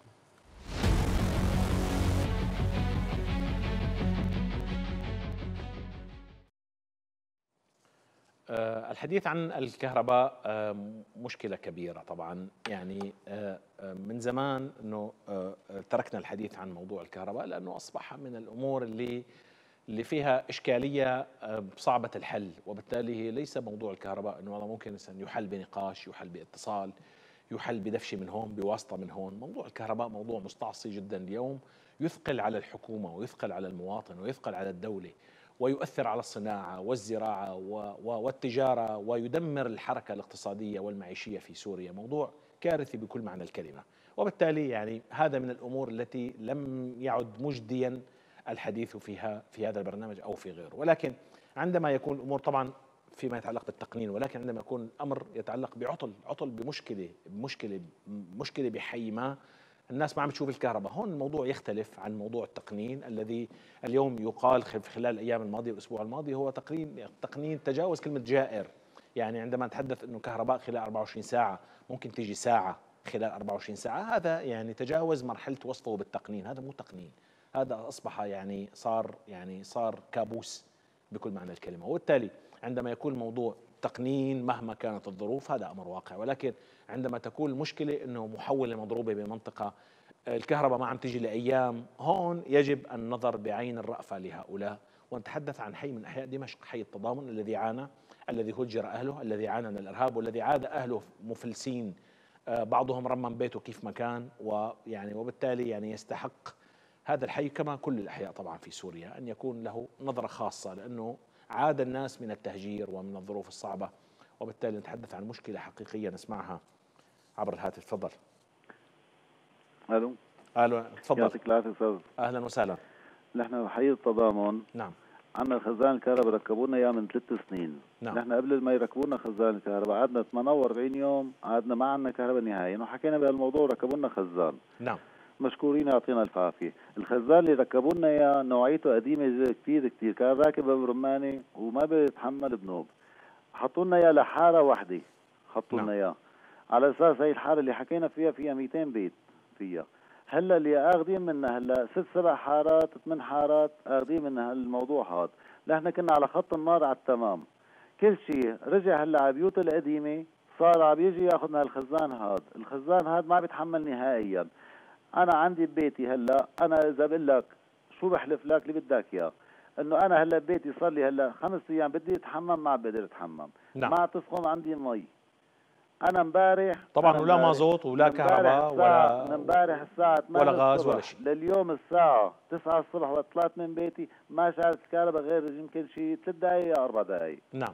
Speaker 1: الحديث عن الكهرباء مشكلة كبيرة طبعا، يعني من زمان انه تركنا الحديث عن موضوع الكهرباء، لانه اصبح من الامور اللي فيها اشكالية صعبة الحل، وبالتالي هي ليس موضوع الكهرباء انه والله ممكن يحل بنقاش، يحل باتصال، يحل بدفشة من هون، بواسطة من هون. موضوع الكهرباء موضوع مستعصي جدا اليوم، يثقل على الحكومة ويثقل على المواطن ويثقل على الدولة، ويؤثر على الصناعة والزراعة والتجارة، ويدمر الحركة الاقتصادية والمعيشية في سوريا. موضوع كارثي بكل معنى الكلمة، وبالتالي يعني هذا من الأمور التي لم يعد مجديا الحديث فيها في هذا البرنامج أو في غيره. ولكن عندما يكون الأمور طبعا فيما يتعلق بالتقنين، ولكن عندما يكون الأمر يتعلق بعطل بمشكلة بحي ما، الناس ما عم تشوف الكهرباء، هون الموضوع يختلف عن موضوع التقنين الذي اليوم يقال خلال الأيام الماضية والأسبوع الماضي هو تقنين تجاوز كلمة جائر. يعني عندما نتحدث أنه كهرباء خلال 24 ساعة، ممكن تيجي ساعة خلال 24 ساعة، هذا يعني تجاوز مرحلة وصفه بالتقنين، هذا مو تقنين، هذا أصبح يعني صار كابوس بكل معنى الكلمة. وبالتالي عندما يكون الموضوع تقنين مهما كانت الظروف هذا أمر واقع، ولكن عندما تكون المشكلة أنه محولة مضروبة بمنطقة الكهرباء ما عم تيجي لأيام، هون يجب النظر بعين الرأفة لهؤلاء، ونتحدث عن حي من أحياء دمشق، حي التضامن، الذي عانى، الذي هجر أهله، الذي عانى من الإرهاب، والذي عاد أهله مفلسين، بعضهم رمم بيته كيف ما كان، وبالتالي يعني يستحق هذا الحي كما كل الأحياء طبعا في سوريا أن يكون له نظرة خاصة، لأنه عاد الناس من التهجير ومن الظروف الصعبة، وبالتالي نتحدث عن مشكلة حقيقية نسمعها عبر الهاتف. تفضل.
Speaker 4: الو
Speaker 1: تفضل.
Speaker 4: يعطيك العافيه استاذ.
Speaker 1: اهلا وسهلا.
Speaker 4: نحن بحي التضامن
Speaker 1: نعم
Speaker 4: عندنا خزان الكهرباء ركبوا لنا اياه من 3 سنين.
Speaker 1: نعم.
Speaker 4: نحن قبل ما يركبوا لنا خزان الكهرباء قعدنا 48 يوم قعدنا ما عندنا كهرباء نهائيا، وحكينا بهالموضوع وركبوا لنا خزان.
Speaker 1: نعم.
Speaker 4: مشكورين يعطينا الف عافيه. الخزان اللي ركبوا لنا اياه نوعيته قديمه كثير كثير، كان راكب برماني وما بيتحمل بنوب. حطوا لنا اياه لحاره واحده، حطوا لنا اياه على اساس هي الحاره اللي حكينا فيها 200 بيت فيها. هلا اللي اخذين منها هلا 6-7 حارات 8 حارات اخذين منها الموضوع هذا. نحن كنا على خط النار على التمام، كل شيء رجع هلا على بيوت القديمه، صار عم يجي ياخذنا الخزان هذا. الخزان هذا ما بيتحمل نهائيا. انا عندي ببيتي هلا، انا اذا بقول لك شو بحلف لك اللي بدك اياه، انه انا هلا ببيتي صار لي هلا 5 ايام بدي اتحمم ما بقدر اتحمم.
Speaker 1: نعم.
Speaker 4: ما تسخن عندي مي. انا امبارح
Speaker 1: طبعا ولا مازوت ولا كهرباء
Speaker 4: من امبارح الساعه 8
Speaker 1: ولا غاز ولا شيء،
Speaker 4: لليوم الساعه 9 الصبح وقت طلعت من بيتي ما شعرت الكهرباء غير يمكن شيء 3 دقائق او 4 دقائق.
Speaker 1: نعم.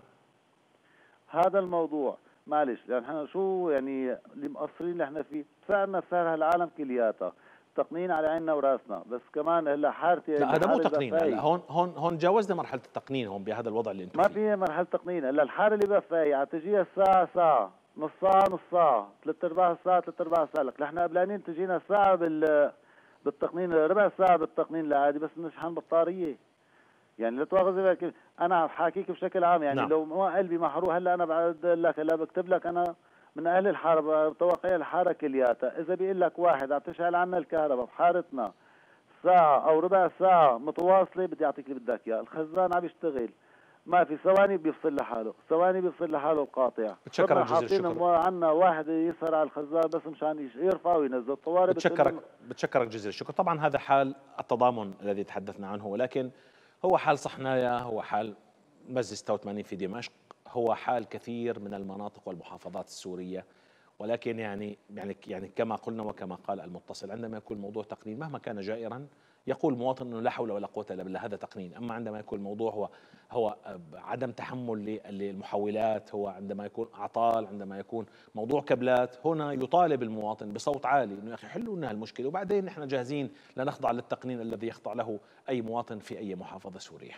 Speaker 4: هذا الموضوع معلش، لان احنا شو يعني اللي مقصرين اللي احنا فيه، سعرنا بسعر هالعالم كلياتها، تقنين على عيننا وراسنا، بس كمان هلا حارتي
Speaker 1: لا هذا مو تقنين. هلا هون جاوزنا مرحله التقنين. هون بهذا الوضع اللي انتم
Speaker 4: ما
Speaker 1: فيه
Speaker 4: في مرحله تقنين. هلا الحاره اللي بفاي عم تجيها الساعه ساعه، نص ساعه نص ساعه، 3/4 ساعه 3/4 ساعه. لك نحن قبلانين تجينا ساعه بالتقنين، ربع ساعه بالتقنين العادي بس نشحن بطاريه. يعني لا تواخذ بالك، انا حاكيك بشكل عام يعني. نعم. لو ما قلبي محروق هلا انا بعد لك هلا بكتب لك انا من اهل الحاره، بتوقع الحاره كلياتها، اذا بيقول لك واحد عم تشعل عنا الكهرباء بحارتنا ساعه او ربع ساعه متواصله بدي اعطيك اللي بدك اياه. الخزان عم يشتغل ما في ثواني بيفصل لحاله، ثواني بيفصل لحاله القاطع.
Speaker 1: بتشكرك جزيل الشكر.
Speaker 4: عنا واحد يسهر على الخزان بس مشان يرفع وينزل الطوارئ.
Speaker 1: بتشكرك جزيل الشكر. طبعا هذا حال التضامن الذي تحدثنا عنه، ولكن هو حال صحنايا، هو حال مسجد 86 في دمشق، هو حال كثير من المناطق والمحافظات السورية. ولكن يعني كما قلنا وكما قال المتصل، عندما يكون الموضوع تقنين مهما كان جائرا يقول المواطن انه لا حول ولا قوة الا بالله، هذا تقنين. اما عندما يكون الموضوع هو عدم تحمل للمحولات، هو عندما يكون اعطال، عندما يكون موضوع كبلات، هنا يطالب المواطن بصوت عالي انه يا اخي حلوا لنا المشكلة، وبعدين نحن جاهزين لنخضع للتقنين الذي يخضع له اي مواطن في اي محافظة سورية.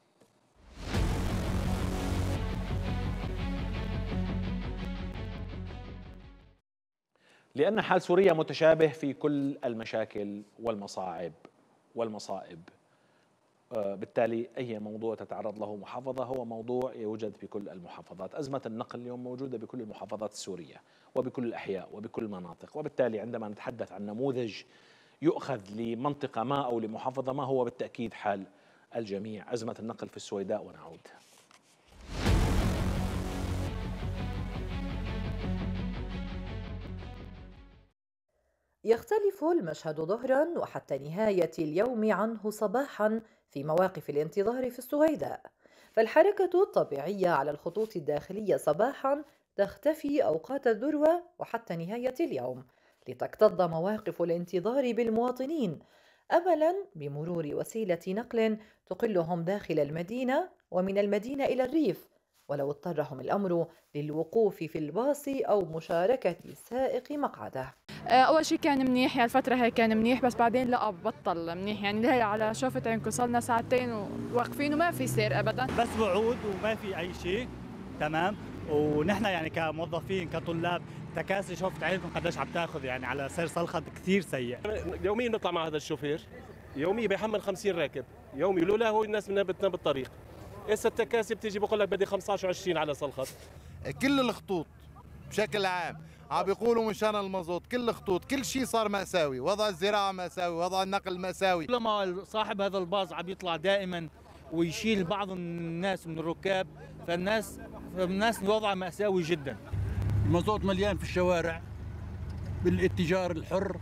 Speaker 1: لأن حال سوريا متشابه في كل المشاكل والمصاعب والمصائب، بالتالي أي موضوع تتعرض له محافظة هو موضوع يوجد في كل المحافظات. أزمة النقل اليوم موجودة بكل المحافظات السورية وبكل الأحياء وبكل المناطق، وبالتالي عندما نتحدث عن نموذج يؤخذ لمنطقة ما أو لمحافظة ما هو بالتأكيد حال الجميع. أزمة النقل في السويداء ونعود.
Speaker 5: يختلف المشهد ظهرا وحتى نهاية اليوم عنه صباحا في مواقف الانتظار في السويداء، فالحركة الطبيعية على الخطوط الداخلية صباحا تختفي أوقات الذروة وحتى نهاية اليوم، لتكتظ مواقف الانتظار بالمواطنين أملا بمرور وسيلة نقل تقلهم داخل المدينة ومن المدينة إلى الريف، ولو اضطرهم الأمر للوقوف في الباص أو مشاركة سائق مقعده.
Speaker 6: اول شيء كان منيح، يعني الفتره هي كان منيح، بس بعدين لا بطل منيح. يعني هي على شوفة عينكم صلنا ساعتين واقفين وما في سير ابدا،
Speaker 7: بس وعود وما في اي شيء. تمام. ونحن يعني كموظفين كطلاب تكاسي شوفة عينكم قديش عم تاخذ يعني على سير صلخة كثير سيء.
Speaker 8: يوميا بنطلع مع هذا الشوفير، يوميا بيحمل 50 راكب يومي، لولا هو الناس منها بتنام بالطريق. هسه التكاسي بتيجي بقول لك بدي 15 و20 على صلخة.
Speaker 9: كل الخطوط بشكل عام عم بيقولوا مشان المازوت، كل الخطوط كل شيء صار مأساوي، وضع الزراعة مأساوي، وضع النقل مأساوي.
Speaker 10: لما صاحب هذا الباص عم يطلع دائما ويشيل بعض الناس من الركاب، فالناس الوضع مأساوي جدا.
Speaker 11: المازوت مليان في الشوارع بالاتجار الحر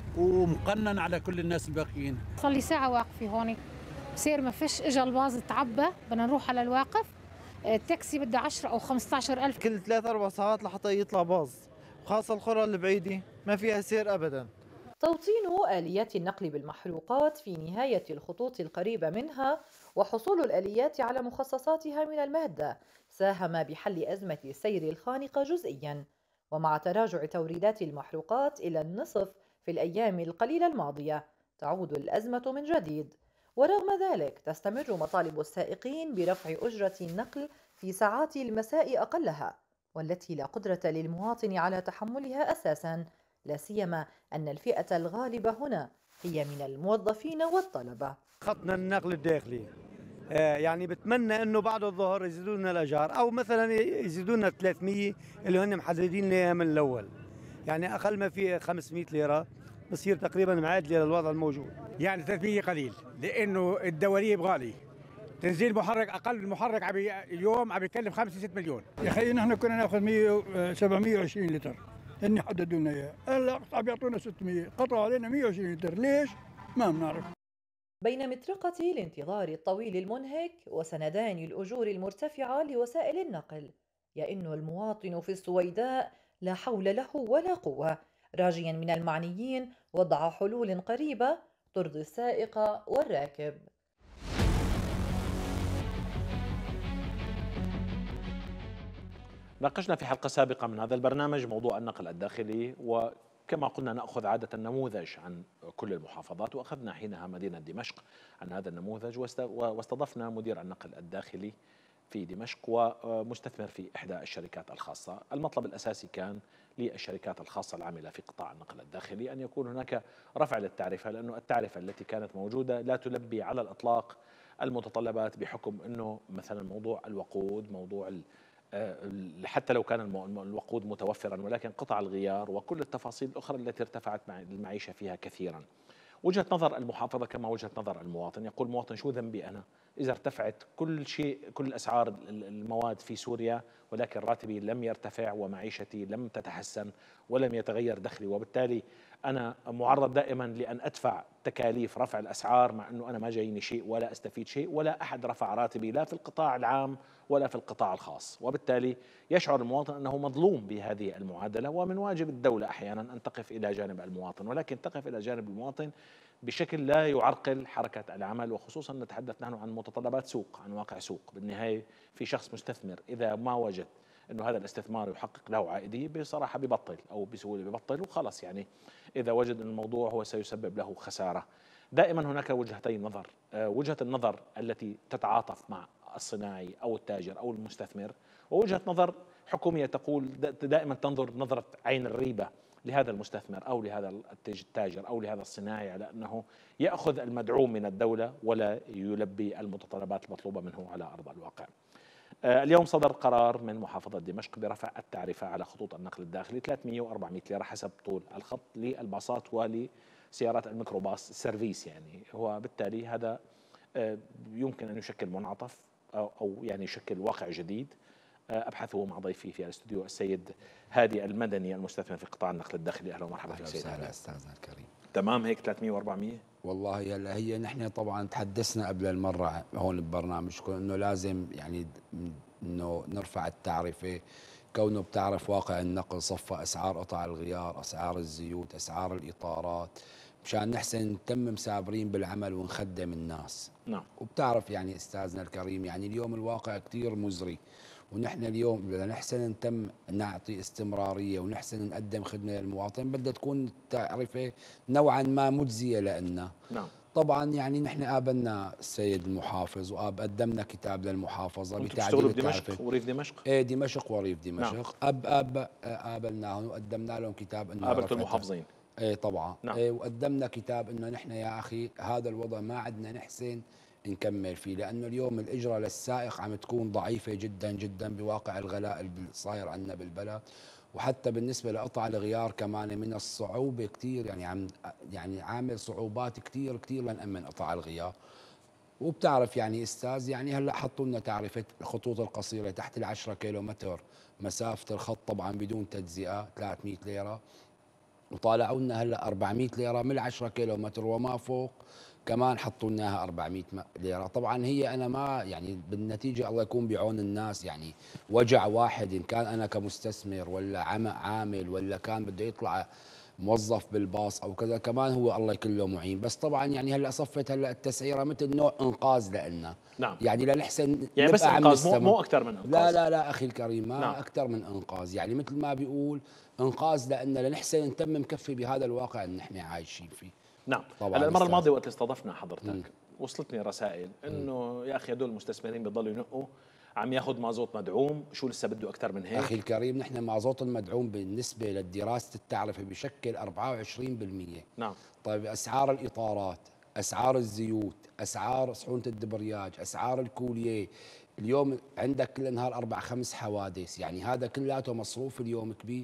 Speaker 11: ومقنن على كل الناس الباقيين.
Speaker 12: صار لي ساعة واقفة هون، بصير ما فيش، اجى الباص تعبى، بدنا نروح على الواقف، التاكسي بده 10 أو 15 ألف
Speaker 13: كل 3-4 ساعات لحتى يطلع باص، خاصة القرى البعيدة ما فيها سير أبدا.
Speaker 5: توطين آليات النقل بالمحروقات في نهاية الخطوط القريبة منها وحصول الآليات على مخصصاتها من المادة ساهم بحل أزمة السير الخانقة جزئيا، ومع تراجع توريدات المحروقات إلى النصف في الأيام القليلة الماضية تعود الأزمة من جديد. ورغم ذلك تستمر مطالب السائقين برفع أجرة النقل في ساعات المساء أقلها، والتي لا قدرة للمواطن على تحملها أساسا لا سيما أن الفئة الغالبة هنا هي من الموظفين والطلبة.
Speaker 14: خطنا النقل الداخلي يعني بتمنى انه بعد الظهر يزيدوا لنا الاجار، او مثلا يزيدوا لنا 300 اللي هن محددين لي من الاول، يعني اقل ما في 500 ليره بصير تقريبا معادله للوضع الموجود.
Speaker 15: يعني 300 قليل لانه الدواليب غالي، تنزيل محرك اقل محرك اليوم عم يكلف 5 6 مليون.
Speaker 16: يا اخي نحن كنا ناخذ 720 لتر، هن حددوا لنا اياه، هلا عم يعطونا 600، قطعوا علينا 120 لتر، ليش؟ ما بنعرف.
Speaker 5: بين مطرقة الانتظار الطويل المنهك وسندان الأجور المرتفعة لوسائل النقل، يئن المواطن في السويداء لا حول له ولا قوة، راجيا من المعنيين وضع حلول قريبة ترضي السائق والراكب.
Speaker 1: ناقشنا في حلقة سابقة من هذا البرنامج موضوع النقل الداخلي، وكما قلنا نأخذ عادة نموذج عن كل المحافظات، وأخذنا حينها مدينة دمشق عن هذا النموذج، واستضفنا مدير النقل الداخلي في دمشق ومستثمر في إحدى الشركات الخاصة. المطلب الأساسي كان للشركات الخاصة العاملة في قطاع النقل الداخلي أن يكون هناك رفع للتعرفة، لأنه التعرفة التي كانت موجودة لا تلبي على الإطلاق المتطلبات، بحكم أنه مثلا موضوع الوقود، موضوع حتى لو كان الوقود متوفرا، ولكن قطع الغيار وكل التفاصيل الأخرى التي ارتفعت المعيشة فيها كثيرا. وجهة نظر المحافظة كما وجهة نظر المواطن، يقول المواطن شو ذنبي أنا إذا ارتفعت كل شيء، كل أسعار المواد في سوريا، ولكن راتبي لم يرتفع ومعيشتي لم تتحسن ولم يتغير دخلي، وبالتالي أنا معرض دائما لأن أدفع تكاليف رفع الأسعار، مع أنه أنا ما جايني شيء ولا أستفيد شيء، ولا أحد رفع راتبي لا في القطاع العام ولا في القطاع الخاص. وبالتالي يشعر المواطن أنه مظلوم بهذه المعادلة، ومن واجب الدولة أحيانا أن تقف إلى جانب المواطن، ولكن تقف إلى جانب المواطن بشكل لا يعرقل حركة العمل، وخصوصا نتحدث نحن عن متطلبات سوق، عن واقع سوق. بالنهاية في شخص مستثمر إذا ما وجد أنه هذا الاستثمار يحقق له عائدية بصراحة ببطل، أو بسهولة ببطل وخلص، يعني إذا وجد أن الموضوع هو سيسبب له خسارة. دائما هناك وجهتين نظر، وجهة النظر التي تتعاطف مع الصناعي أو التاجر أو المستثمر، ووجهة نظر حكومية تقول دائما تنظر نظرة عين الريبة لهذا المستثمر أو لهذا التاجر أو لهذا الصناعي، على أنه يأخذ المدعوم من الدولة ولا يلبي المتطلبات المطلوبة منه على أرض الواقع. اليوم صدر قرار من محافظة دمشق برفع التعرفة على خطوط النقل الداخلي 300 و400 ليرة حسب طول الخط للباصات ولسيارات الميكروباص السيرفيس. يعني هو بالتالي هذا يمكن أن يشكل منعطف أو يعني يشكل واقع جديد. أبحثه مع ضيفي في الاستوديو السيد هادي المدني المستثمر في قطاع النقل الداخلي. أهلا ومرحبا فيك سيد.
Speaker 17: أهلا أستاذنا الكريم.
Speaker 1: تمام هيك 300 و400.
Speaker 17: والله هلا هي نحن طبعا تحدثنا قبل المرة هون ببرنامجكم انه لازم يعني انه نرفع التعرفة، كونه بتعرف واقع النقل صفى اسعار قطع الغيار، اسعار الزيوت، اسعار الاطارات، مشان نحسن نتم مسابرين بالعمل ونخدم الناس.
Speaker 1: نعم.
Speaker 17: وبتعرف يعني استاذنا الكريم يعني اليوم الواقع كثير مزري، ونحن اليوم بدنا نحسن نتم نعطي استمراريه ونحسن نقدم خدمه للمواطن، بدها تكون التعرفه نوعا ما مجزيه لنا.
Speaker 1: نعم.
Speaker 17: طبعا يعني نحن قابلنا السيد المحافظ وقدمنا كتاب للمحافظه
Speaker 1: بتعديل دمشق وريف دمشق؟
Speaker 17: ايه دمشق وريف دمشق.
Speaker 1: نعم.
Speaker 17: قابلناهم وقدمنا لهم كتاب انه
Speaker 1: قابلتوا المحافظين؟
Speaker 17: ايه طبعا.
Speaker 1: نعم.
Speaker 17: إيه وقدمنا كتاب انه نحن يا اخي هذا الوضع ما عندنا نحسن نكمل فيه، لانه اليوم الاجره للسائق عم تكون ضعيفه جدا جدا بواقع الغلاء اللي صاير عندنا بالبلد، وحتى بالنسبه لقطع الغيار كمان من الصعوبه كثير، يعني عامل صعوبات كثير كثير لنأمن قطع الغيار. وبتعرف يعني استاذ يعني هلا حطوا لنا تعرفه الخطوط القصيره تحت ال10 كيلومتر مسافه الخط طبعا بدون تجزئه 300 ليره، وطالعوا لنا هلا 400 ليره من 10 كيلومتر وما فوق كمان حطوا لنا 400 ليره. طبعا هي انا ما يعني بالنتيجه الله يكون بعون الناس، يعني وجع واحد ان كان انا كمستثمر ولا عامل ولا كان بده يطلع موظف بالباص او كذا، كمان هو الله يكله معين. بس طبعا يعني هلا صفت هلا التسعيره مثل نوع انقاذ لنا.
Speaker 1: نعم.
Speaker 17: يعني لنحسن
Speaker 1: يعني بس انقاذ مو اكثر من انقاذ.
Speaker 17: لا لا لا اخي الكريم ما
Speaker 1: نعم.
Speaker 17: اكثر من انقاذ، يعني مثل ما بيقول انقاذ لنا لنحسن نتم مكفي بهذا الواقع اللي نحن عايشين فيه.
Speaker 1: نعم. هلا المره الماضيه وقت استضفنا حضرتك وصلتني رسائل انه يا اخي هدول المستثمرين بيضلوا ينقوا عم ياخذ مازوت مدعوم، شو لسه بده اكثر من هيك؟
Speaker 17: اخي الكريم نحن مازوت المدعوم بالنسبه للدراسه التعرفه بشكل 24%.
Speaker 1: نعم.
Speaker 17: طيب اسعار الاطارات، اسعار الزيوت، اسعار صحونه الدبرياج، اسعار الكوليه، اليوم عندك كل نهار 4-5 حوادث، يعني هذا كلياته مصروف اليوم كبير.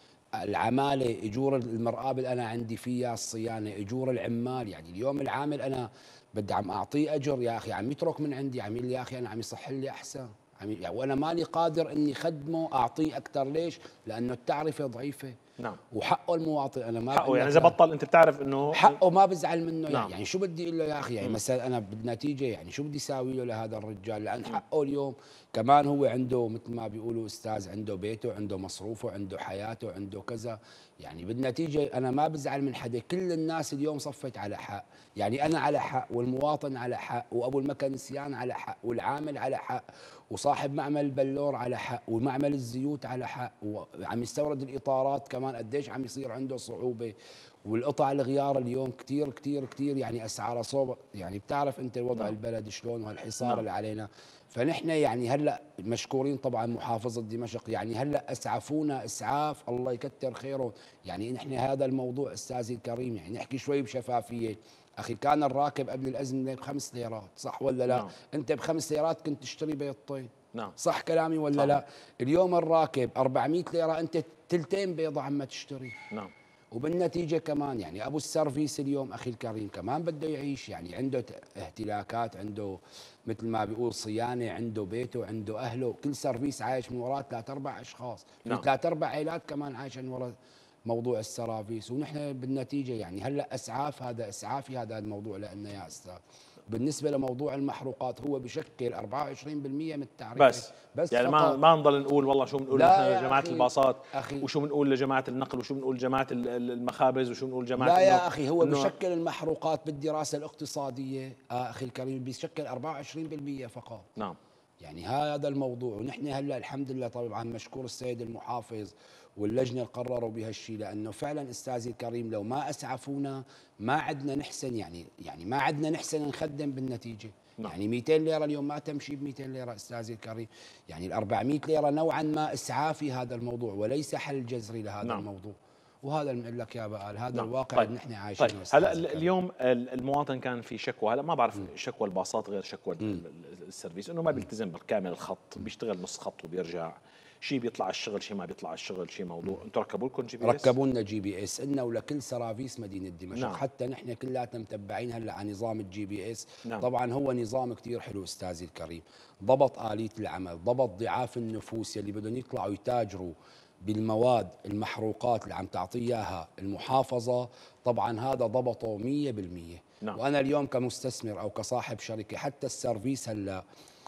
Speaker 17: العماله، اجور المرآب اللي انا عندي فيها الصيانه، اجور العمال، يعني اليوم العامل انا بدي عم اعطيه اجر يا اخي، عم يترك من عندي، عم يقول لي يا اخي انا عم يصح لي احسن، يعني وانا مالي قادر اني خدمه اعطيه اكثر. ليش؟ لانه التعرفه ضعيفه.
Speaker 1: نعم.
Speaker 17: وحقه المواطن، انا ما
Speaker 1: حقه، يعني اذا بطل انت بتعرف انه
Speaker 17: حقه ما بزعل منه.
Speaker 1: نعم.
Speaker 17: يعني شو بدي اقول له يا اخي، يعني مثلا انا بالنتيجه يعني شو بدي اساوي له لهذا الرجال؟ لان حقه اليوم كمان هو عنده مثل ما بيقولوا استاذ، عنده بيته، عنده مصروفه، عنده حياته، عنده كذا. يعني بالنتيجه انا ما بزعل من حدا، كل الناس اليوم صفت على حق، يعني انا على حق، والمواطن على حق، وابو المكنسيان على حق، والعامل على حق، وصاحب معمل البلور على حق، ومعمل الزيوت على حق، وعم يستورد الاطارات كمان قديش عم يصير عنده صعوبه، والقطع الغيار اليوم كثير كثير كثير يعني اسعارها صوب، يعني بتعرف انت وضع البلد شلون وهالحصار اللي علينا. فنحن يعني هلا مشكورين طبعا محافظه دمشق، يعني هلا اسعفونا اسعاف الله يكتر خيرهم. يعني نحن هذا الموضوع استاذي الكريم يعني نحكي شوي بشفافيه. اخي كان الراكب قبل الازمه ب5 ليرات، صح ولا لا؟ انت ب5 ليرات كنت تشتري بيضتين.
Speaker 1: نعم.
Speaker 17: صح كلامي ولا
Speaker 1: صح.
Speaker 17: لا؟ اليوم الراكب 400 ليره انت تلتين بيضه عم تشتري.
Speaker 1: نعم.
Speaker 17: وبالنتيجه كمان يعني ابو السيرفيس اليوم اخي الكريم كمان بده يعيش، يعني عنده اهتلاكات، عنده مثل ما بيقول صيانه، عنده بيته، عنده اهله، كل سيرفيس عايش من وراء 3-4 اشخاص،
Speaker 1: نعم.
Speaker 17: 3-4 عائلات كمان عايشه من وراء موضوع السرافيس. ونحن بالنتيجه يعني هلا اسعاف، هذا اسعافي هذا الموضوع لنا يا استاذ. بالنسبه لموضوع المحروقات هو بشكل 24% من التعريف
Speaker 1: بس يعني ما نضل نقول والله شو بنقول لجماعه الباصات وشو بنقول لجماعه النقل وشو بنقول لجماعه المخابز وشو بنقول جماعه
Speaker 17: لا يا اخي هو بشكل المحروقات بالدراسه الاقتصاديه اخي الكريم بشكل 24% فقط.
Speaker 1: نعم.
Speaker 17: يعني هذا الموضوع. ونحن هلا الحمد لله طبعا مشكور السيد المحافظ واللجنه اللي قرروا بهالشيء، لانه فعلا استاذي الكريم لو ما اسعفونا ما عدنا نحسن، يعني ما عدنا نحسن نخدم بالنتيجه. نعم. يعني 200 ليره اليوم ما تمشي ب 200 ليره استاذي الكريم، يعني ال 400 ليره نوعا ما اسعافي هذا الموضوع وليس حل جذري لهذا
Speaker 1: نعم.
Speaker 17: الموضوع. وهذا اللي بنقول لك يا بقال هذا
Speaker 1: نعم.
Speaker 17: الواقع
Speaker 1: طيب.
Speaker 17: اللي نحن عايشينه.
Speaker 1: طيب هلا اليوم المواطن كان في شكوى، هلا ما بعرف شكوى الباصات غير شكوى السيرفيس، انه ما بيلتزم بالكامل الخط، بيشتغل نص خط وبيرجع، شيء بيطلع على الشغل، شيء ما بيطلع على الشغل، شيء موضوع. انتم ركبوا لكم جي بي اس؟
Speaker 17: ركبوا لنا جي بي اس لنا ولكل سرافيس مدينه دمشق.
Speaker 1: نعم.
Speaker 17: حتى نحن كلاتنا متبعين هلا على نظام الجي بي اس.
Speaker 1: نعم.
Speaker 17: طبعا هو نظام كثير حلو استاذي الكريم، ضبط آلية العمل، ضبط ضعاف النفوس اللي بدهم يطلعوا يتاجروا بالمواد المحروقات اللي عم تعطيه اياها المحافظه، طبعا هذا ضبطه 100%.
Speaker 1: نعم.
Speaker 17: وانا اليوم كمستثمر او كصاحب شركه حتى السيرفيس هلا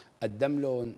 Speaker 17: قدم لهم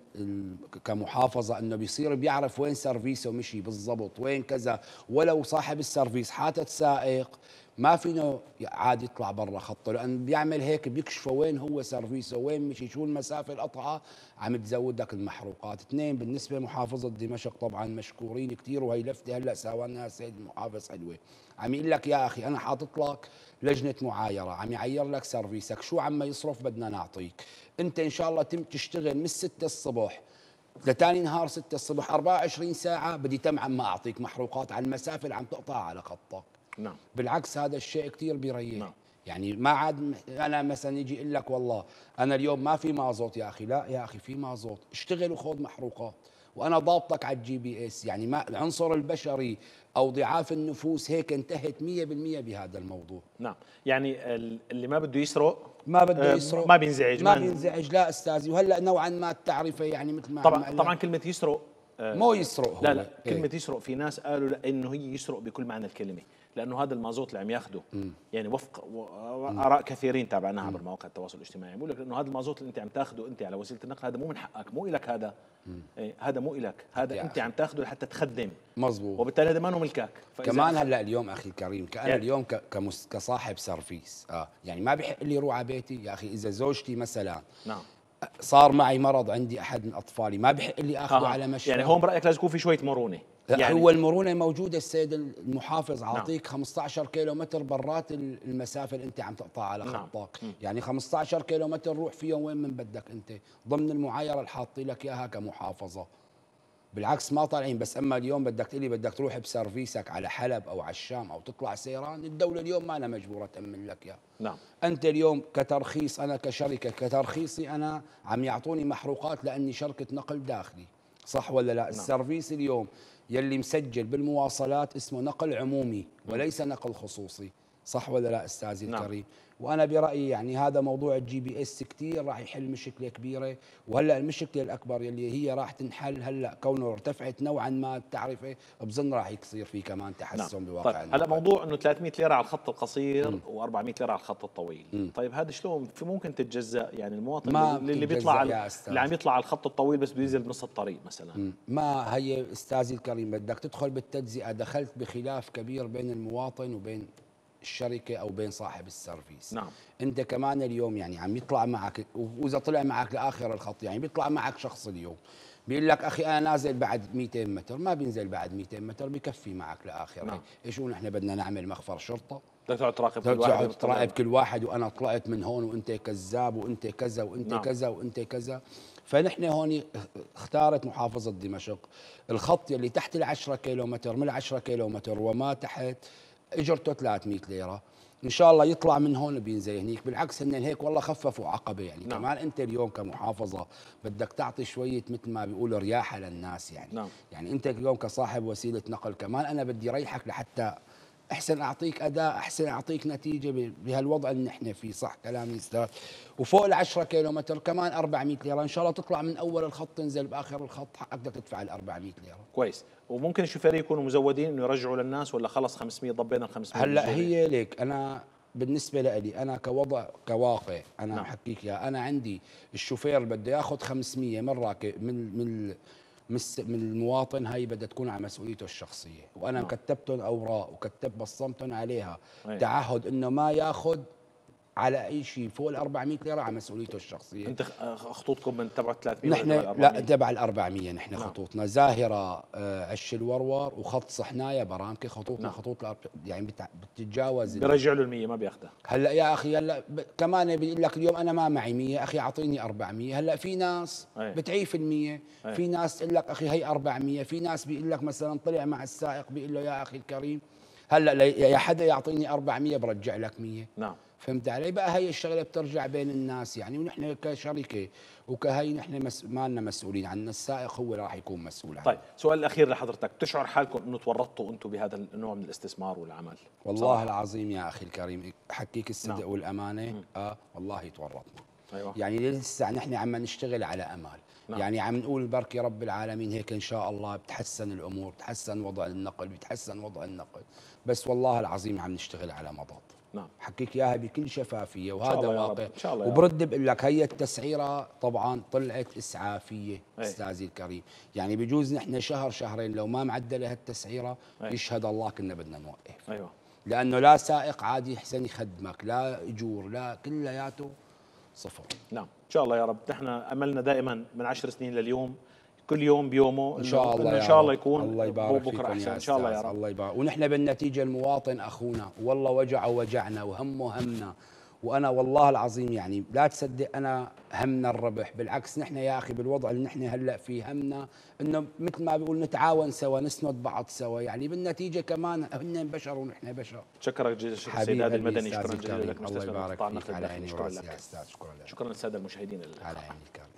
Speaker 17: كمحافظه انه بيصير بيعرف وين سيرفيسه مشي بالضبط، وين كذا، ولو صاحب السيرفيس حاطط سائق ما فينه عادي يطلع برا خطه، لان بيعمل هيك بيكشفوا وين هو سيرفيسه، وين مشي، شو المسافه القطعه، عم تزودك المحروقات. اثنين بالنسبه لمحافظه دمشق طبعا مشكورين كثير، وهي لفته هلا ساوى السيد المحافظ حلوه، عم يقول لك يا اخي انا حاطط لك لجنه معايره، عم يعير لك سيرفيسك، شو عم يصرف بدنا نعطيك، انت ان شاء الله تشتغل من 6 الصبح لتاني نهار 6 الصبح 24 ساعه، بدي تم عم اعطيك محروقات على المسافه اللي عم تقطعها على خطك.
Speaker 1: نعم.
Speaker 17: بالعكس هذا الشيء كثير بيريح.
Speaker 1: نعم.
Speaker 17: يعني ما عاد انا مثلا يجي يقول لك والله انا اليوم ما في مازوت يا اخي، لا يا اخي في مازوت، اشتغل وخذ محروقات وانا ضابطك على الجي بي اس. يعني ما العنصر البشري او ضعاف النفوس هيك انتهت 100% بهذا الموضوع.
Speaker 1: نعم. يعني اللي ما بده يسرق
Speaker 17: ما بده يسرق
Speaker 1: ما بينزعج،
Speaker 17: ما بينزعج لا استاذي. وهلا نوعا ما التعرفه يعني مثل ما
Speaker 1: طبعا كلمه يسرق
Speaker 17: مو يسرق هو.
Speaker 1: لا كلمه يسرق في ناس قالوا لا انه هي يسرق بكل معنى الكلمه، لانه هذا المازوت اللي عم ياخده يعني وفق اراء كثيرين تابعناها عبر مواقع التواصل الاجتماعي، بقول لك انه هذا المازوت اللي انت عم تاخده انت على وسيله النقل هذا مو من حقك، مو إلك هذا. هذا مو إلك، هذا انت عم تاخده لحتى تخدم.
Speaker 17: مزبوط.
Speaker 1: وبالتالي هذا ما هو ملكك.
Speaker 17: كمان هلا اليوم اخي الكريم كأنا يعني اليوم كصاحب سيرفيس يعني ما بحق لي روح على بيتي يا اخي. اذا زوجتي مثلا
Speaker 1: نعم
Speaker 17: صار معي مرض، عندي احد من اطفالي، ما بحق لي اخذه على مشفى.
Speaker 1: يعني هون برايك لازم يكون في شويه مرونه.
Speaker 17: يعني هو المرونه موجوده السيد المحافظ، عاطيك 15 كيلو متر برات المسافه اللي انت عم تقطعها على خطك. يعني 15 كيلو متر روح فيهم وين من بدك انت، ضمن المعايره اللي حاطين لك اياها كمحافظه. بالعكس ما طالعين. بس اما اليوم بدك تقلي بدك تروح بسيرفيسك على حلب او على الشام او تطلع سيران، الدوله اليوم ما أنا مجبوره تامن لك اياه.
Speaker 1: نعم.
Speaker 17: انت اليوم كترخيص، انا كشركه كترخيصي انا عم يعطوني محروقات لاني شركه نقل داخلي، صح ولا لا؟ نعم. السيرفيس اليوم يلي مسجل بالمواصلات اسمه نقل عمومي وليس نقل خصوصي، صح ولا لا استاذي الكريم؟ وانا برايي يعني هذا موضوع الجي بي اس كثير راح يحل مشكله كبيره. وهلا المشكله الاكبر يلي هي راح تنحل هلا كونه ارتفعت نوعا ما التعرفه، بظن راح يصير في كمان تحسن بواقع.
Speaker 1: طيب هلا موضوع انه 300 ليره على الخط القصير و400 ليره على الخط الطويل. طيب هذا شلون في ممكن تتجزأ؟ يعني المواطن اللي بيطلع اللي عم يطلع على الخط الطويل بس بينزل بنص الطريق مثلا.
Speaker 17: ما هي استاذي الكريم بدك تدخل بالتجزئه، دخلت بخلاف كبير بين المواطن وبين الشركه او بين صاحب السيرفيس.
Speaker 1: نعم.
Speaker 17: انت كمان اليوم يعني عم يطلع معك، واذا طلع معك لاخر الخط يعني بيطلع معك شخص اليوم بيقول لك اخي انا نازل بعد 200 متر، ما بينزل بعد 200 متر، بكفي معك لاخر. نعم. ايش نحن بدنا نعمل مخفر شرطه؟
Speaker 1: بدك تقعد تراقب كل واحد،
Speaker 17: تراقب كل واحد، وانا طلعت من هون وانت كذاب وانت كذا وانت
Speaker 1: نعم.
Speaker 17: كذا وانت كذا. فنحن هون اختارت محافظه دمشق الخط يلي تحت ال10 كيلو متر، من 10 كيلو متر وما تحت اجرته 300 ليره، ان شاء الله يطلع من هون بينزل هنيك. بالعكس هن هيك والله خففوا عقبه يعني. نعم. كمان انت اليوم كمحافظه بدك تعطي شويه مثل ما بيقولوا رياحه للناس يعني. نعم. يعني انت اليوم كصاحب وسيله نقل كمان انا بدي ريحك لحتى احسن اعطيك اداء، احسن اعطيك نتيجه بهالوضع اللي نحن فيه، صح كلامي استاذ؟ وفوق ال10 كيلو متر كمان 400 ليره، ان شاء الله تطلع من اول الخط تنزل باخر الخط حقك بدك تدفع ال400 ليره.
Speaker 1: كويس. وممكن الشوفير يكونوا مزودين انه يرجعوا للناس ولا خلص 500 ضبينا ال 500؟
Speaker 17: هلا هي ليك انا بالنسبه لي انا كوضع كواقع انا نعم. احكيك يا انا عندي الشوفير بده ياخذ 500 من راكب من المواطن، هاي بدها تكون على مسؤوليته الشخصيه، وانا نعم. كتبتهم اوراق وكتبت بصمتهم عليها تعهد انه ما ياخذ على اي شيء فوق ال400 ليره على مسؤوليته الشخصيه.
Speaker 1: انت خطوطكم من تبع 300
Speaker 17: نحن لا تبع ال400 نحن. نعم. خطوطنا زاهره عش الورور وخط صحنايه برامكي، خطوطنا نعم. خطوط يعني بتتجاوز
Speaker 1: بيرجع له ال100 ما بياخذها.
Speaker 17: هلا يا اخي هلا كمان بيقول لك اليوم انا ما معي 100 اخي اعطيني 400. هلا في ناس بتعيف ال100، في ناس تقول لك اخي هي 400، في ناس بيقول لك مثلا طلع مع السائق بيقول له يا اخي الكريم هلا يا حدا يعطيني 400 برجع لك 100. نعم. فهمت علي؟ بقى هي الشغله بترجع بين الناس يعني. ونحن كشركه وكهي نحن ما لنا مسؤولين عن السائق، هو راح يكون مسؤول عنه.
Speaker 1: طيب سؤال الاخير لحضرتك، بتشعر حالكم انه تورطتوا انتم بهذا النوع من الاستثمار والعمل؟
Speaker 17: والله صراحة. العظيم يا اخي الكريم احكيك الصدق نعم. والامانه والله تورطنا. أيوة. يعني لسه نحن عم نشتغل على امل. نعم. يعني عم نقول بركي رب العالمين هيك ان شاء الله بتحسن الامور، بتحسن وضع النقل، بتحسن وضع النقل، بس والله العظيم عم نشتغل على مضض. نعم. حكيك اياها بكل شفافيه وهذا واقع. وبرد بقول لك هي التسعيره طبعا طلعت اسعافيه استاذي الكريم، يعني بجوز نحن شهر شهرين لو ما معدله هالتسعيره يشهد الله كنا بدنا نوقف. ايوه. لانه لا سائق عادي يحسن يخدمك، لا اجور، لا كلياته صفر.
Speaker 1: نعم ان شاء الله يا رب. نحن املنا دائما من 10 سنين لليوم كل يوم بيومه
Speaker 17: ان شاء الله
Speaker 1: ان شاء الله يكون
Speaker 17: الله يبارك
Speaker 1: بكره احسن
Speaker 17: ان
Speaker 1: شاء الله يا رب.
Speaker 17: الله يبارك. ونحن بالنتيجه المواطن اخونا، والله وجعه وجعنا وهمه همنا. وانا والله العظيم يعني لا تصدق انا همنا الربح، بالعكس نحن يا اخي بالوضع اللي نحن هلا فيه همنا انه مثل ما بيقول نتعاون سوا، نسند بعض سوا، يعني بالنتيجه كمان هن بشر ونحن بشر.
Speaker 1: شكرا جزيلا السيد هادي المدني، شكرا جزيلا لك
Speaker 17: الله يبارك فيك على عيني وراسي يا استاذ.
Speaker 1: شكرا للساده المشاهدين
Speaker 17: على عيني الكريم.